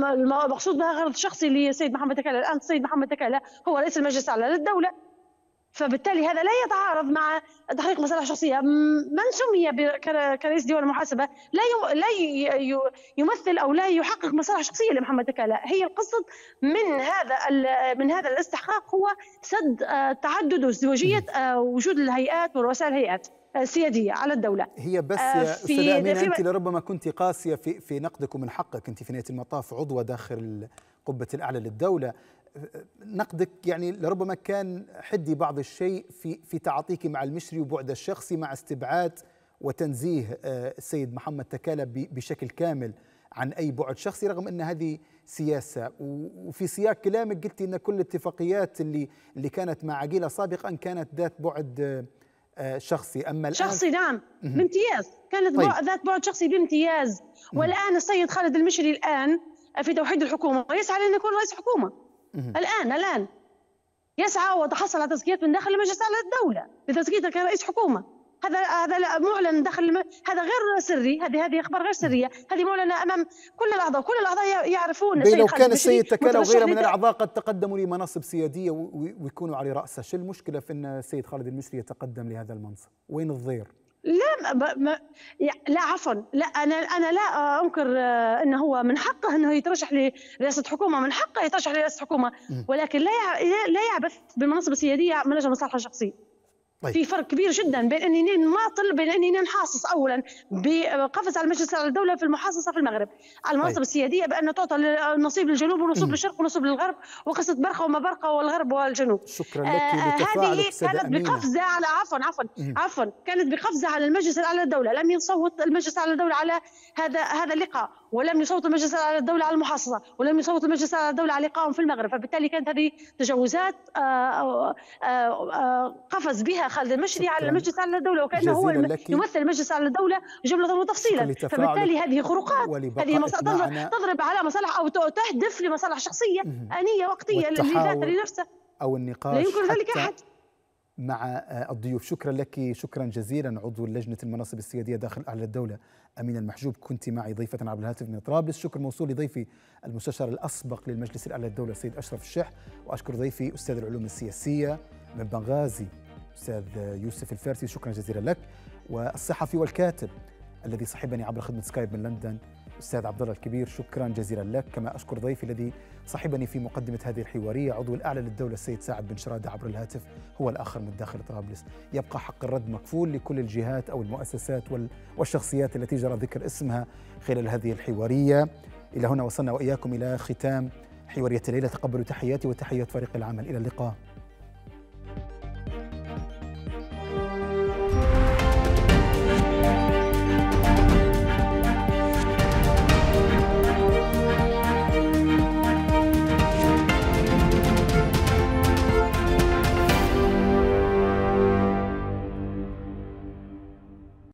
المقصود بها غرض شخصي للسيد محمد تكالة. الآن السيد محمد تكالة هو رئيس المجلس الأعلى للدولة، فبالتالي هذا لا يتعارض مع تحقيق مصالح شخصيه. من سمي كرئيس ديوان المحاسبه لا يمثل او لا يحقق مصالح شخصيه لمحمد تكالة. هي القصد من هذا الاستحقاق هو سد تعدد وازدواجيه وجود الهيئات ورؤساء الهيئات السياديه على الدوله. هي بس يا استاذه امينه، انت لربما كنت قاسيه في نقدك، ومن حقك، انت في نهايه المطاف عضوه داخل قبه الاعلى للدوله. نقدك يعني لربما كان حدي بعض الشيء في تعاطيك مع المشري وبعد الشخصي، مع استبعاد وتنزيه السيد محمد تكالة بشكل كامل عن أي بعد شخصي، رغم أن هذه سياسة. وفي سياق كلامك قلتي أن كل الاتفاقيات اللي كانت مع عقيلة سابقا كانت ذات بعد شخصي. أما الآن شخصي نعم بامتياز، كانت ذات بعد شخصي بامتياز. والآن السيد خالد المشري الآن في توحيد الحكومة يسعى لأن يكون رئيس حكومة. الآن يسعى وتحصل على تزكيات من داخل مجلس أعلى الدولة بتزكيته كرئيس حكومة. هذا معلن داخل، هذا غير سري، هذه أخبار غير سرية، هذه معلنة أمام كل الأعضاء يعرفون. لو كان السيد تكالة وغيره من الأعضاء قد تقدموا لمناصب سيادية ويكونوا على رأسها، شو المشكلة في أن السيد خالد المشري يتقدم لهذا المنصب؟ وين الضير؟ لا عفوا، لا انا لا انكر انه هو من حقه انه يترشح لرئاسه حكومه، من حقه يترشح لرئاسه حكومه، ولكن لا يعبث بالمناصب السياديه من اجل مصالحه الشخصيه. في فرق كبير جدا بين اني نماطل، بين اني نحاصص اولا بقفز على المجلس على الدوله في المحاصصه في المغرب على المناصب السياديه، بان تعطى نصيب للجنوب ونصيب للشرق ونصيب للغرب، وقصه برقه وما برقه والغرب والجنوب. شكرا لك لتفاعلك هذه كانت بقفزه على عفوا كانت بقفزه على المجلس على الدوله. لم يصوت المجلس على الدوله على هذا اللقاء، ولم يصوت المجلس على الدوله على المحاصصه، ولم يصوت المجلس على الدوله على لقائهم في المغرب. فبالتالي كانت هذه تجاوزات قفز بها خالد المشري على المجلس على الدولة، وكأنه هو يمثل المجلس على الدولة جملة وتفصيلا. فبالتالي هذه خروقات، هذه تضرب على مصالح أو تهدف لمصالح شخصية آنية وقتية لذاتها لنفسه أو النقاش، لا يمكن ذلك أحد مع الضيوف. شكرا لك، شكرا جزيلا عضو لجنة المناصب السيادية داخل أعلى الدولة أمينة المحجوب، كنت معي ضيفة عبر الهاتف من طرابلس. شكر موصول لضيفي المستشار الأسبق للمجلس الأعلى للدولة السيد أشرف الشح، وأشكر ضيفي أستاذ العلوم السياسية من بنغازي أستاذ يوسف الفارسي، شكرا جزيلا لك. والصحفي والكاتب الذي صحبني عبر خدمة سكايب من لندن أستاذ عبد الله الكبير، شكرا جزيلا لك. كما أشكر ضيفي الذي صحبني في مقدمة هذه الحوارية عضو الأعلى للدولة السيد سعد بن شرادة عبر الهاتف، هو الآخر من داخل طرابلس. يبقى حق الرد مكفول لكل الجهات أو المؤسسات والشخصيات التي جرى ذكر اسمها خلال هذه الحوارية. إلى هنا وصلنا وإياكم إلى ختام حوارية الليلة. تقبلوا تحياتي وتحيات فريق العمل، إلى اللقاء.